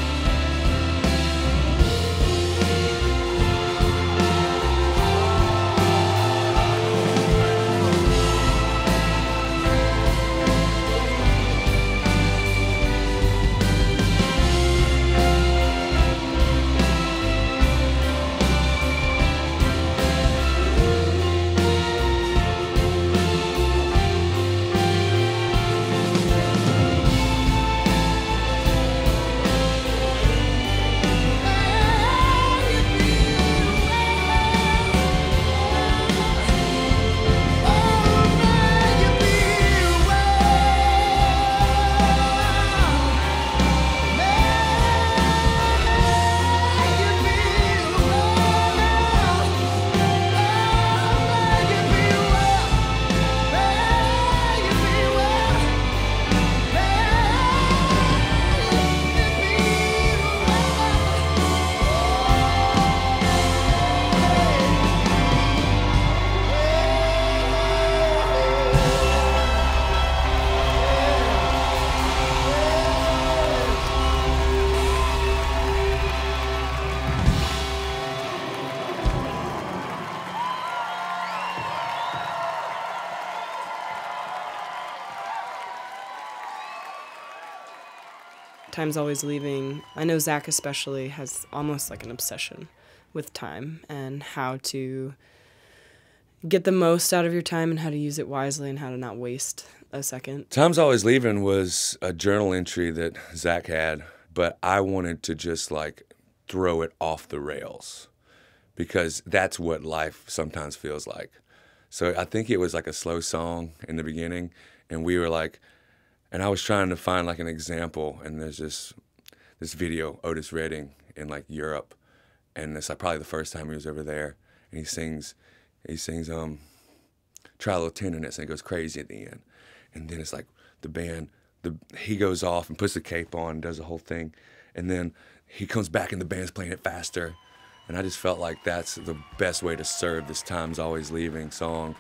Time's Always Leaving. I know Zach especially has almost like an obsession with time and how to get the most out of your time and how to use it wisely and how to not waste a second. Time's Always Leaving was a journal entry that Zach had, but I wanted to just like throw it off the rails because that's what life sometimes feels like. So I think it was like a slow song in the beginning, and we were like, and I was trying to find like an example, and there's this this video, Otis Redding in like Europe, and it's like probably the first time he was over there, and he sings, he sings um, Try a Little Tenderness, and it goes crazy at the end, and then it's like the band, the he goes off and puts the cape on, does the whole thing, and then he comes back and the band's playing it faster, and I just felt like that's the best way to serve this Time's Always Leaving song.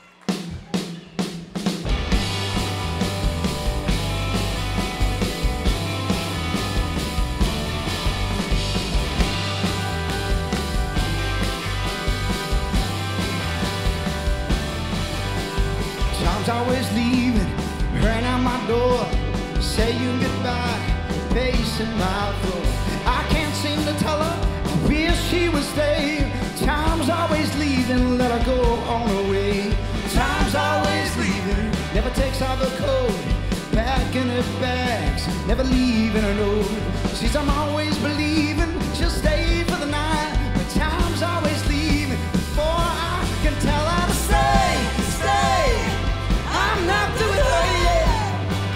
Time's always leaving, ran out my door, saying goodbye, pacing my floor. I can't seem to tell her, I wish she would stay. Time's always leaving, let her go on her way. Time's always leaving, never takes off her coat, packing her bags, never leaving a note. She says I'm always believing she'll stay for the night, but time's always leaving before I can tell her to stay, stay. I'm not through with her yet.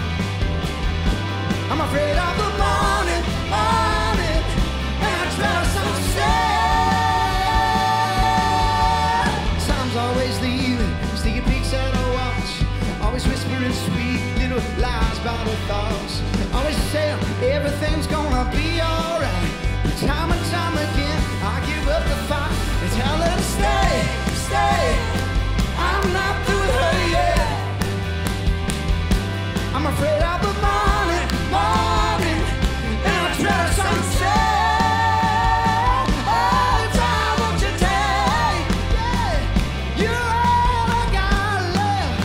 I'm afraid of the morning, morning, and I try to sunset. Time's always leaving, sticky peeks at her watch, always whispering sweet little lies about her thoughts. Always saying everything's gonna be alright. But time and time again, I give up the fight and tell her to stay, stay. I'm not through with her yet. I'm afraid of the morning, morning, and I try to sunset. Oh, time, won't you take? Yeah, you're all I got left.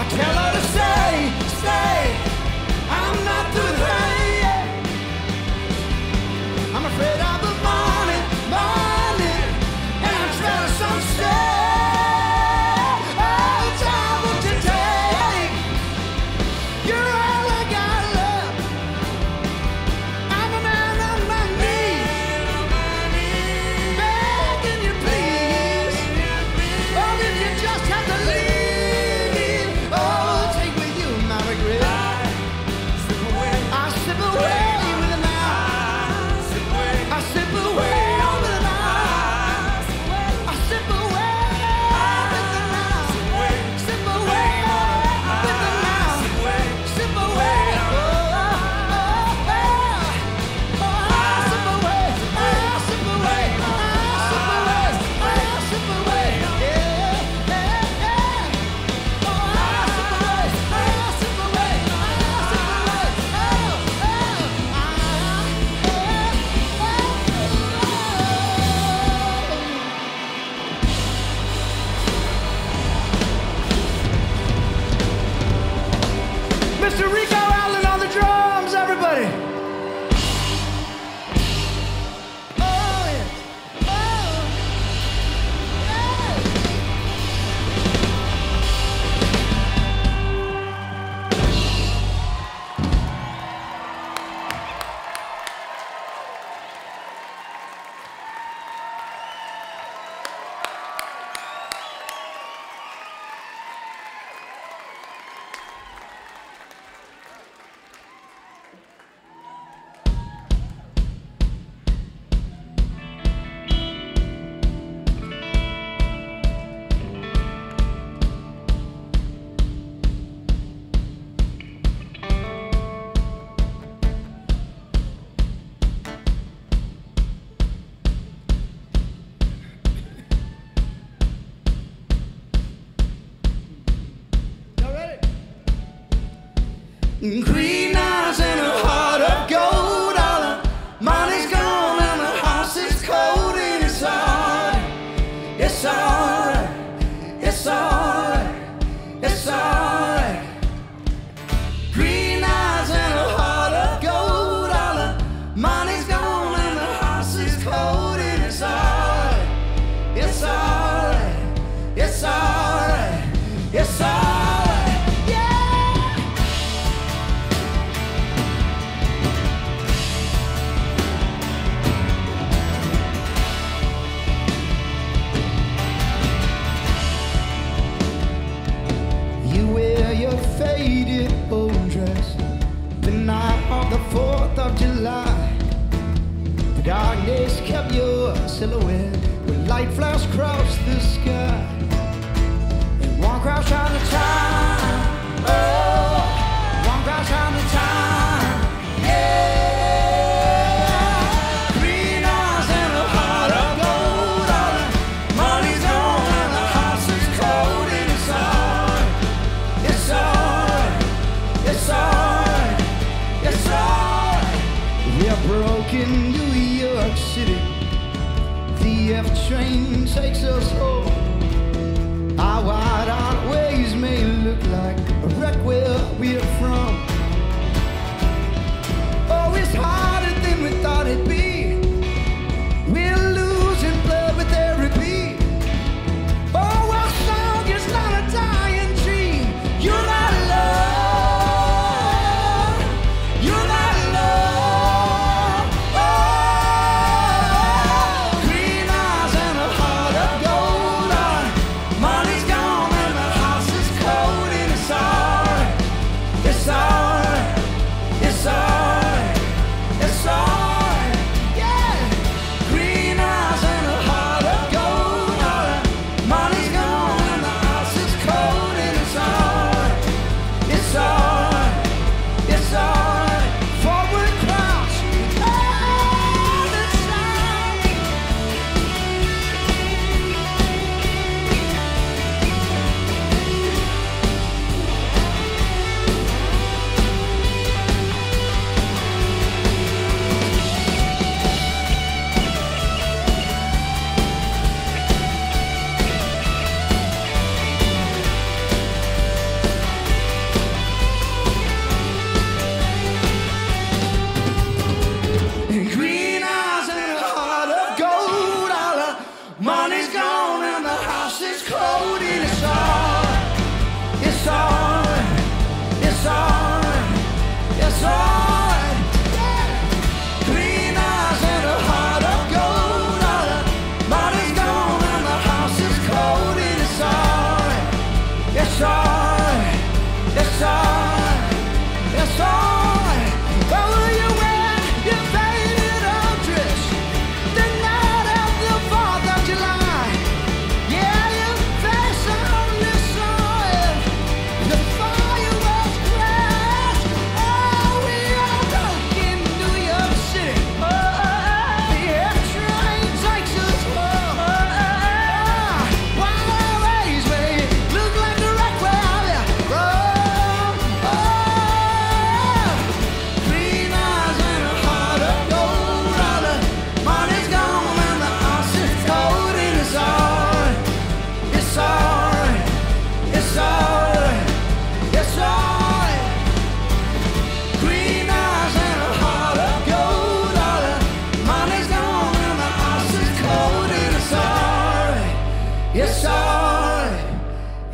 tell her to stay, stay. I'm not through with her yet. I'm afraid I'll be morning, morning, and I'm trying to sunset. Oh, time will to take. You're all I got left. I'm a man on my knees, begging you please. Oh, if you just have to leave, oh, take with you my regret. I slip away with the night. I slip away with the night. I slip away with the night. Slip away with the night. Slip away. Oh, oh, oh, oh. I slip away. I slip away. I slip away. I slip away. Yeah, yeah, yeah. Oh, I slip away. I slip away. I slip away. Oh, oh, I, Mister Rico Allen on the drums, everybody. Oh, yeah. Oh, yeah. Y'all ready? Green eyes and a heart of gold. All the money's gone and the house is cold. And it's alright, it's alright, it's alright, it's alright. Green eyes and a heart of gold. All the money's gone and the house is cold. And it's alright, it's alright, it's alright, it's alright, yeah. You wear your faded old dress the night of the fourth of July. The darkness kept your silhouette when light flashed across the sky. And one crowd trying to time, oh, one crowd trying to time, yeah. Green eyes and a heart of gold. All the money's gone and the house is cold. And it's alright, it's alright, it's alright, it's alright. We're broken New York City. The F train takes us home. Our wide-eyed ways may look like a wreck where we're from. Oh, it's harder than we thought it'd be. We're losing blood with every beat. Oh, our song is not a dying tree. You're not alone. You're not alone. Oh, green eyes and a heart of gold.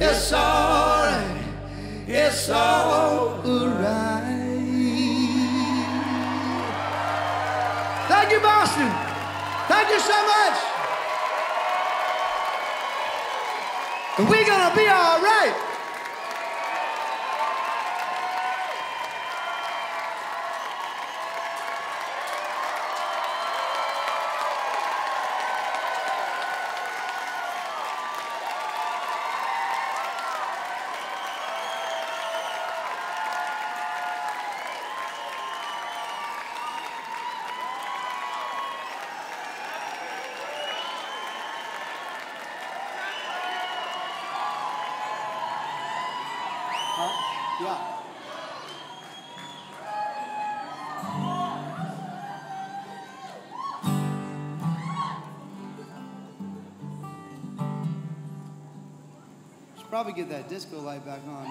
It's alright, it's alright. Thank you, Boston. Thank you so much. And we're gonna be all right. Yeah. Should probably get that disco light back on.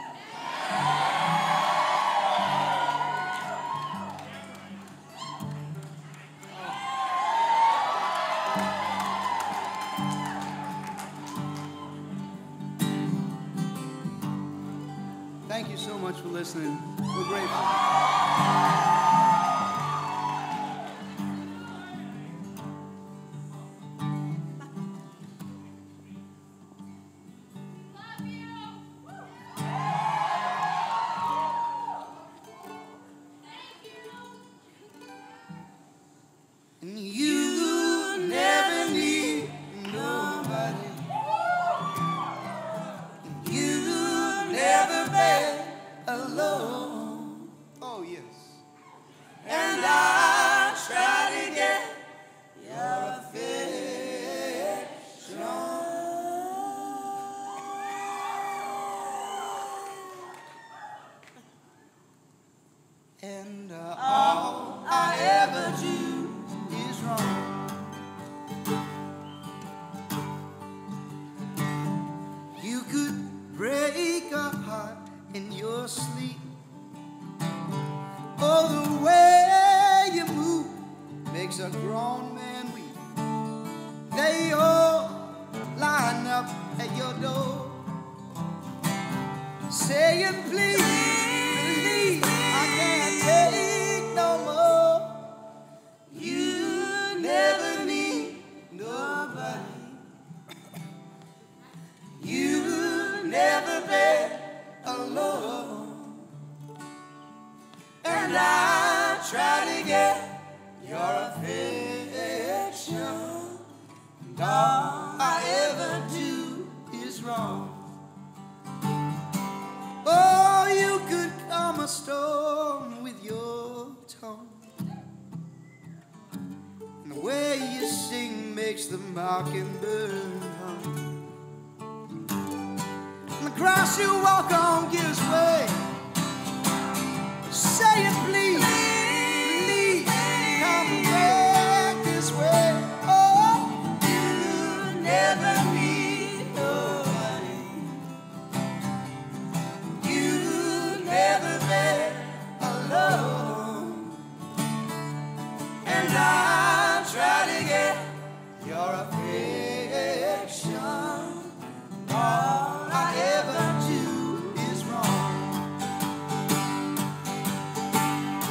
Thank you so much for listening. We're grateful. And you never need nobody. You never been alone. Oh, yes. And I try to get your affection. And uh, all I ever do is wrong. You could break a heart in your sleep. Oh, the way you move makes a grown man weep. They all line up at your door, saying, please, please, I can't take no more. You never need nobody. You never been alone. And I try to get your affection. And all I ever do is wrong. Oh, you could calm a storm with your tongue. And the way you sing makes the mockingbird hum. And the cross you walk on gives way, saying, please, please, come back this way. Oh, you never need nobody. You never been alone. And I try to get your affection. All I ever do is wrong.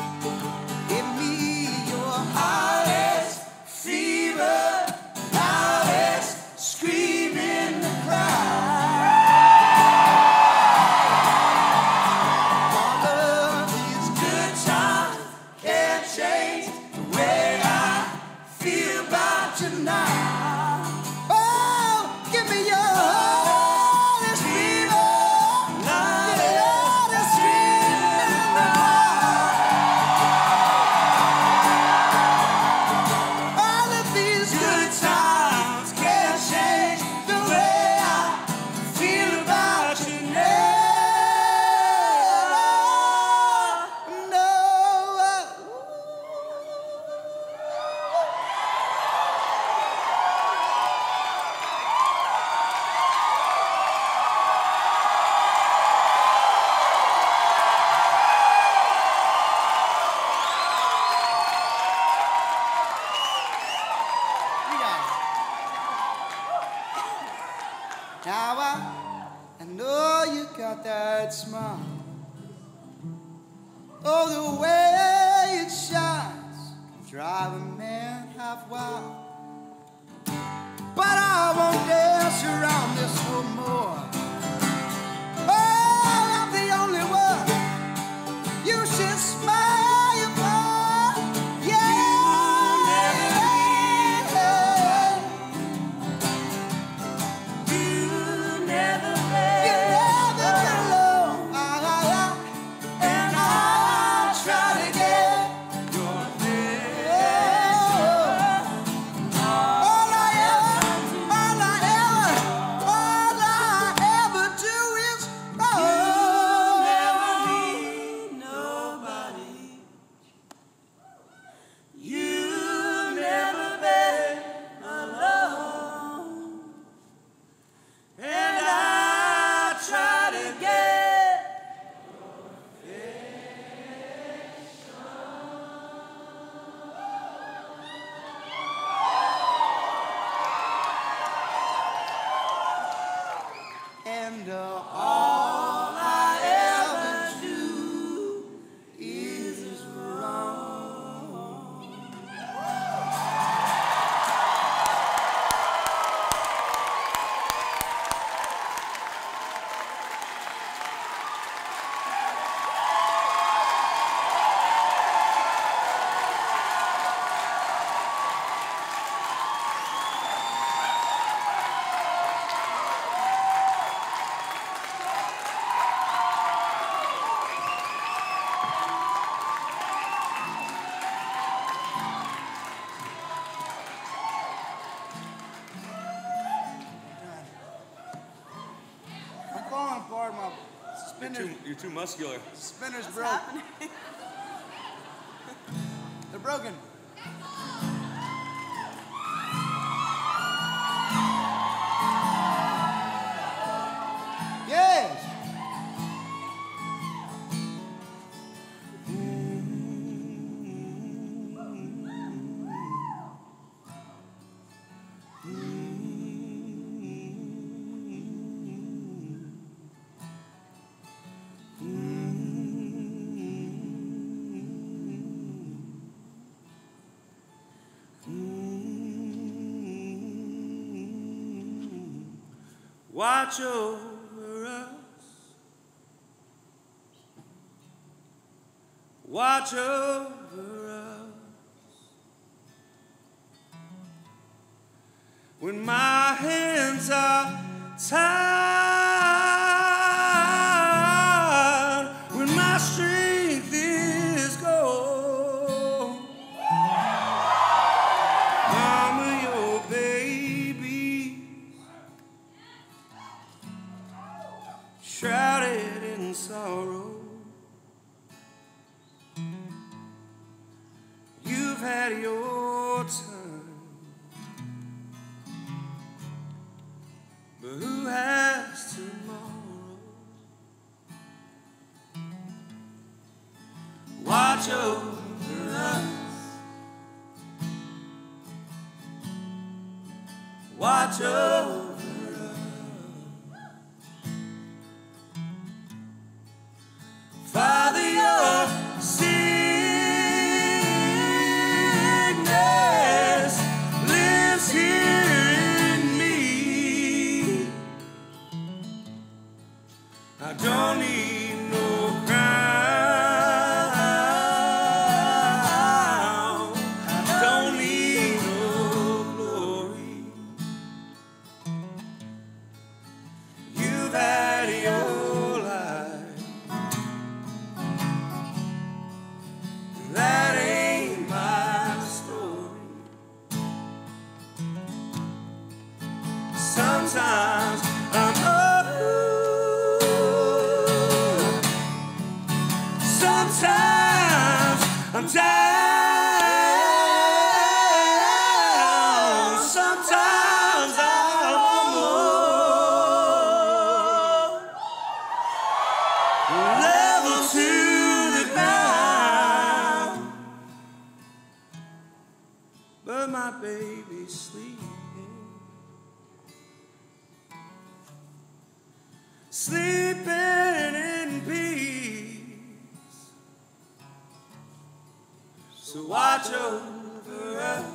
look at that smile. Oh, the way it shines can drive a man half wild. But I won't dance around this no more. Oh, I'm the only one you should smile for. Yeah. You never been, you never been alone. And I'll try to get your all I ever, all I ever, all I ever do is oh. You never need nobody. You never been alone. And I try to get and uh, all I ever do is wrong. I'm falling apart. My You're spinners, too, you're too muscular. spinners broke. They're broken. Yes. Watch over us. Watch over us. When my hands are tired, when my strength is gone, Mama, your baby shrouded in sorrow. You've had your time, but who has tomorrow? Watch over us. Watch over. Father, your sickness lives here in me. I don't need no crown. I don't need no glory. You've had your life. That ain't my story. Sometimes I'm up, sometimes I'm down, sometimes I'm almost level to the ground. But my baby's sleeping, sleeping watch over us.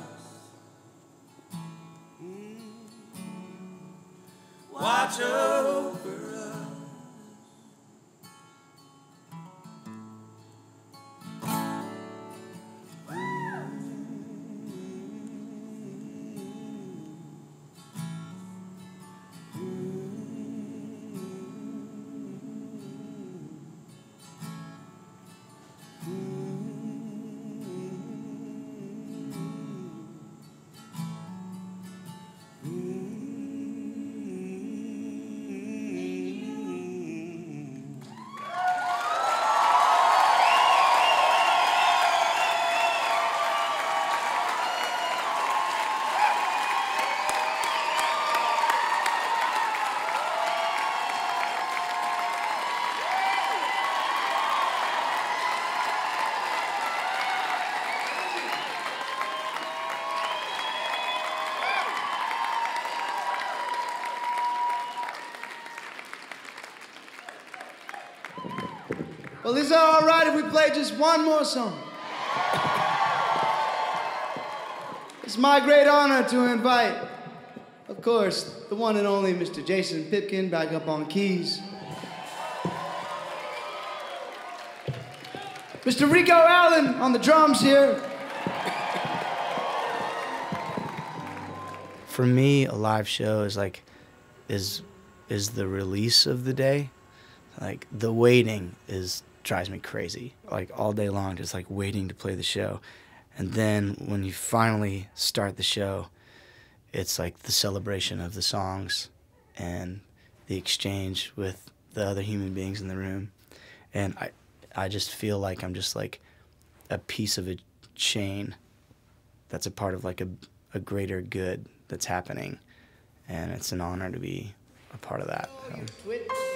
Watch over us. Well, is it all right if we play just one more song? It's my great honor to invite, of course, the one and only Mister Jason Pipkin back up on keys. Mister Rico Allen on the drums here. For me, a live show is like, is, is the release of the day. Like, the waiting is, drives me crazy. Like, all day long, just like waiting to play the show. And then when you finally start the show, it's like the celebration of the songs and the exchange with the other human beings in the room. And I, I just feel like I'm just like a piece of a chain that's a part of like a, a greater good that's happening. And it's an honor to be a part of that. So.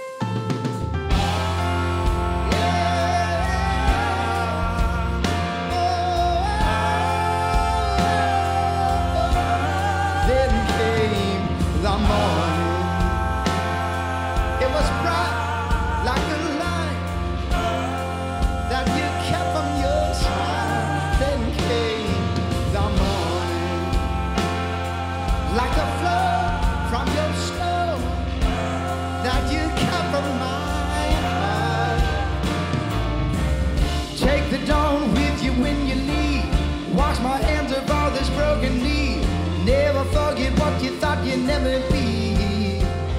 When you leave, wash my hands of all this broken knee. Never forget what you thought you'd never be.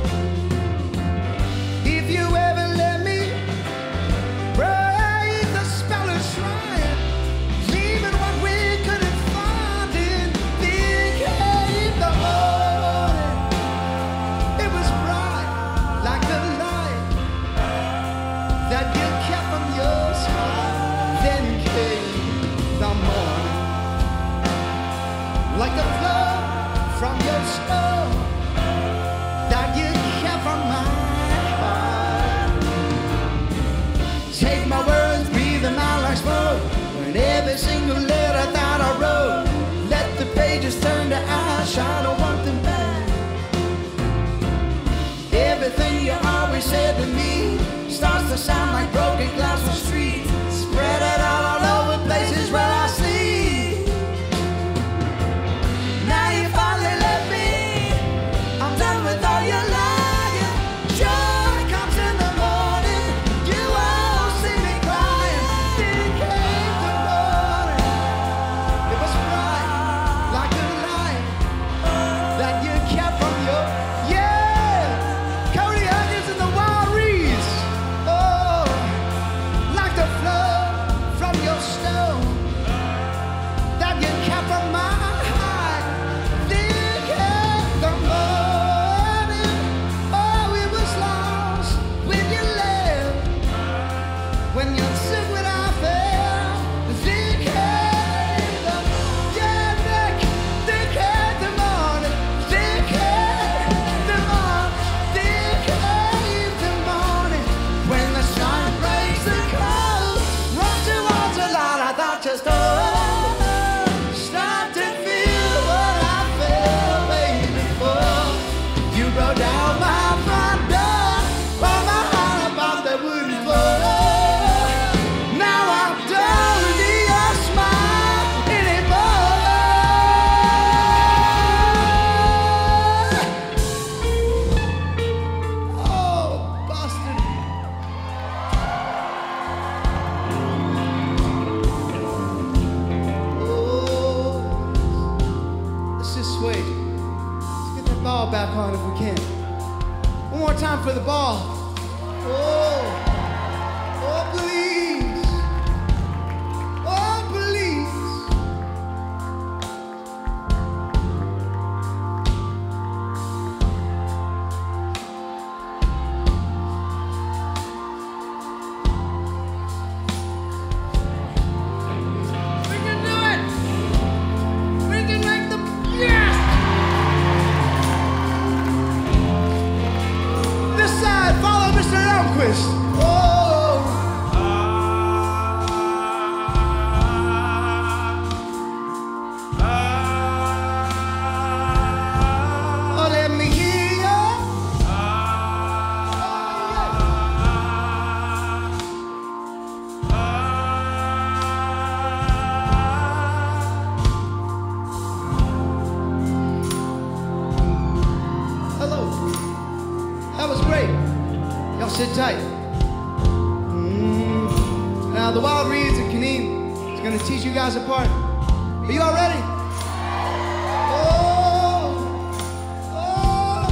If you ever let me break the spell of shrine, leaving what we couldn't find in became the morning. It was bright like the light that you kept from your smile. Then came the morning, like the flood from your snow that you kept from my heart. Take my words, breathe them out like smoke. When every single letter that I wrote, let the pages turn to ash. I don't want them back. Everything you always said to me starts to sound like broken glass on the street. Spread it out all over places where I see. Now you finally let me. I'm done with all your lying. Joy comes in the morning. You won't see me crying. It came the morning. It was bright like the light we can. One more time for the ball. Oh, oh please, oh please. We can do it. We can make the yes. This side, follow Mister Elmquist. Oh, oh, let me hear you. Hello. That was great. Y'all sit tight. Mm. Now the Wild Reeds and Kanene is gonna teach you guys a part. Are you all ready? Oh, oh.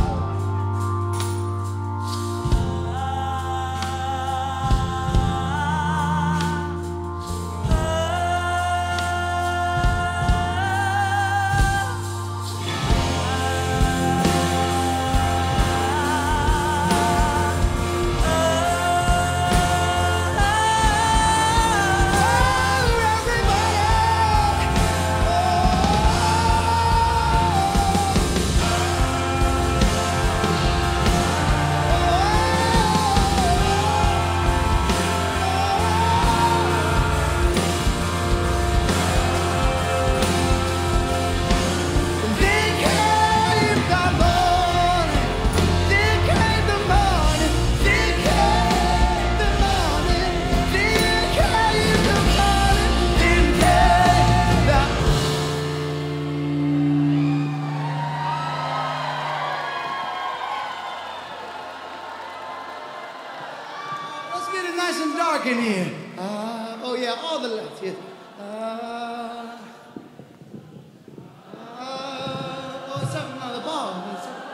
Then came the morning, then came the morning, then came the morning, then came the morning, then came the. Let's get it nice and dark in here. Uh, oh yeah, all the lights. Yeah. Uh, uh, oh, it's something on the ball. It's something-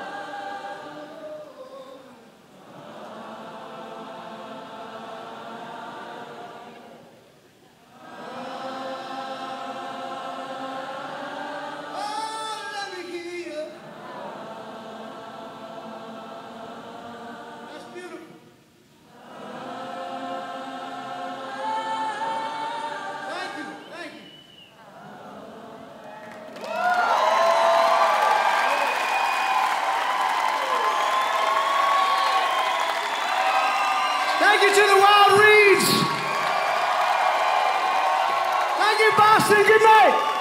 Oh, let me hear you. That's beautiful. Thank you, thank you. Thank you to the Wild Reeds. Thank you, Boston. Good night.